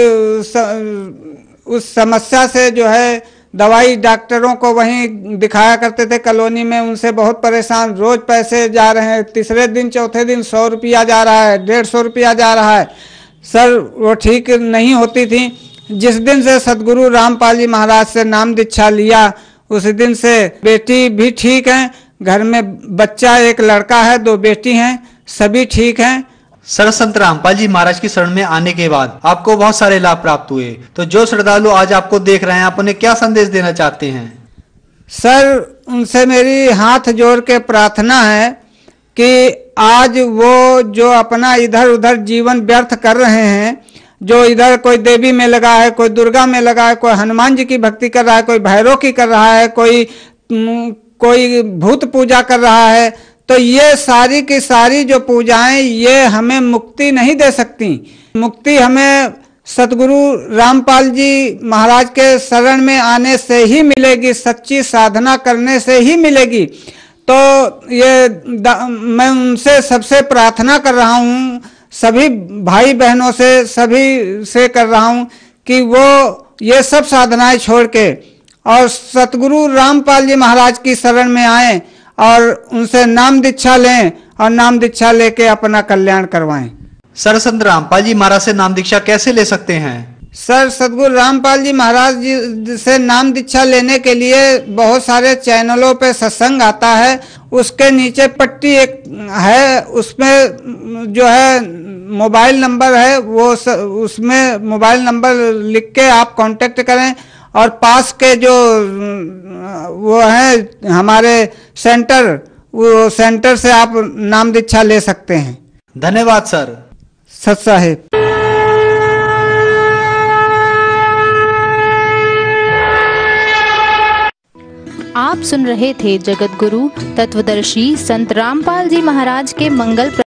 उस समस्या से जो है दवाई डॉक्टरों को वहीं दिखाया करते थे कॉलोनी में, उनसे बहुत परेशान, रोज पैसे जा रहे हैं, तीसरे दिन चौथे दिन 100 रुपया जा रहा है, 150 रुपया जा रहा है। सर वो ठीक नहीं होती थी। जिस दिन से सतगुरु रामपाल जी महाराज से नाम दीक्षा लिया उस दिन से बेटी भी ठीक है, घर में बच्चा 1 लड़का है, 2 बेटी हैं, सभी ठीक हैं। सर संत रामपाल जी महाराज की शरण में आने के बाद आपको बहुत सारे लाभ प्राप्त हुए, तो जो श्रद्धालु आज आपको देख रहे हैं आप उन्हें क्या संदेश देना चाहते हैं? सर उनसे मेरी हाथ जोड़ के प्रार्थना है कि आज वो जो अपना इधर उधर जीवन व्यर्थ कर रहे हैं, जो इधर कोई देवी में लगा है, कोई दुर्गा में लगा है, कोई हनुमान जी की भक्ति कर रहा है, कोई भैरव की कर रहा है, कोई भूत पूजा कर रहा है, तो ये सारी की सारी जो पूजाएं ये हमें मुक्ति नहीं दे सकती। मुक्ति हमें सतगुरु रामपाल जी महाराज के शरण में आने से ही मिलेगी, सच्ची साधना करने से ही मिलेगी। तो ये मैं उनसे सबसे प्रार्थना कर रहा हूँ, सभी भाई बहनों से, सभी से कर रहा हूँ कि वो ये सब साधनाएं छोड़ के और सतगुरु रामपाल जी महाराज की शरण में आएं और उनसे नाम दीक्षा लें और नाम दीक्षा लेके अपना कल्याण करवाएं। सर संत रामपाल जी महाराज से नाम दीक्षा कैसे ले सकते हैं? सर सतगुरु रामपाल जी महाराज जी से नाम दीक्षा लेने के लिए बहुत सारे चैनलों पे सत्संग आता है, उसके नीचे पट्टी एक है, उसमें जो है मोबाइल नंबर है, वो उसमें मोबाइल नंबर लिख के आप कांटेक्ट करें और पास के जो वो है हमारे सेंटर, वो सेंटर से आप नाम दीक्षा ले सकते हैं। धन्यवाद सर। सत साहिब। आप सुन रहे थे जगत गुरु तत्वदर्शी संत रामपाल जी महाराज के मंगल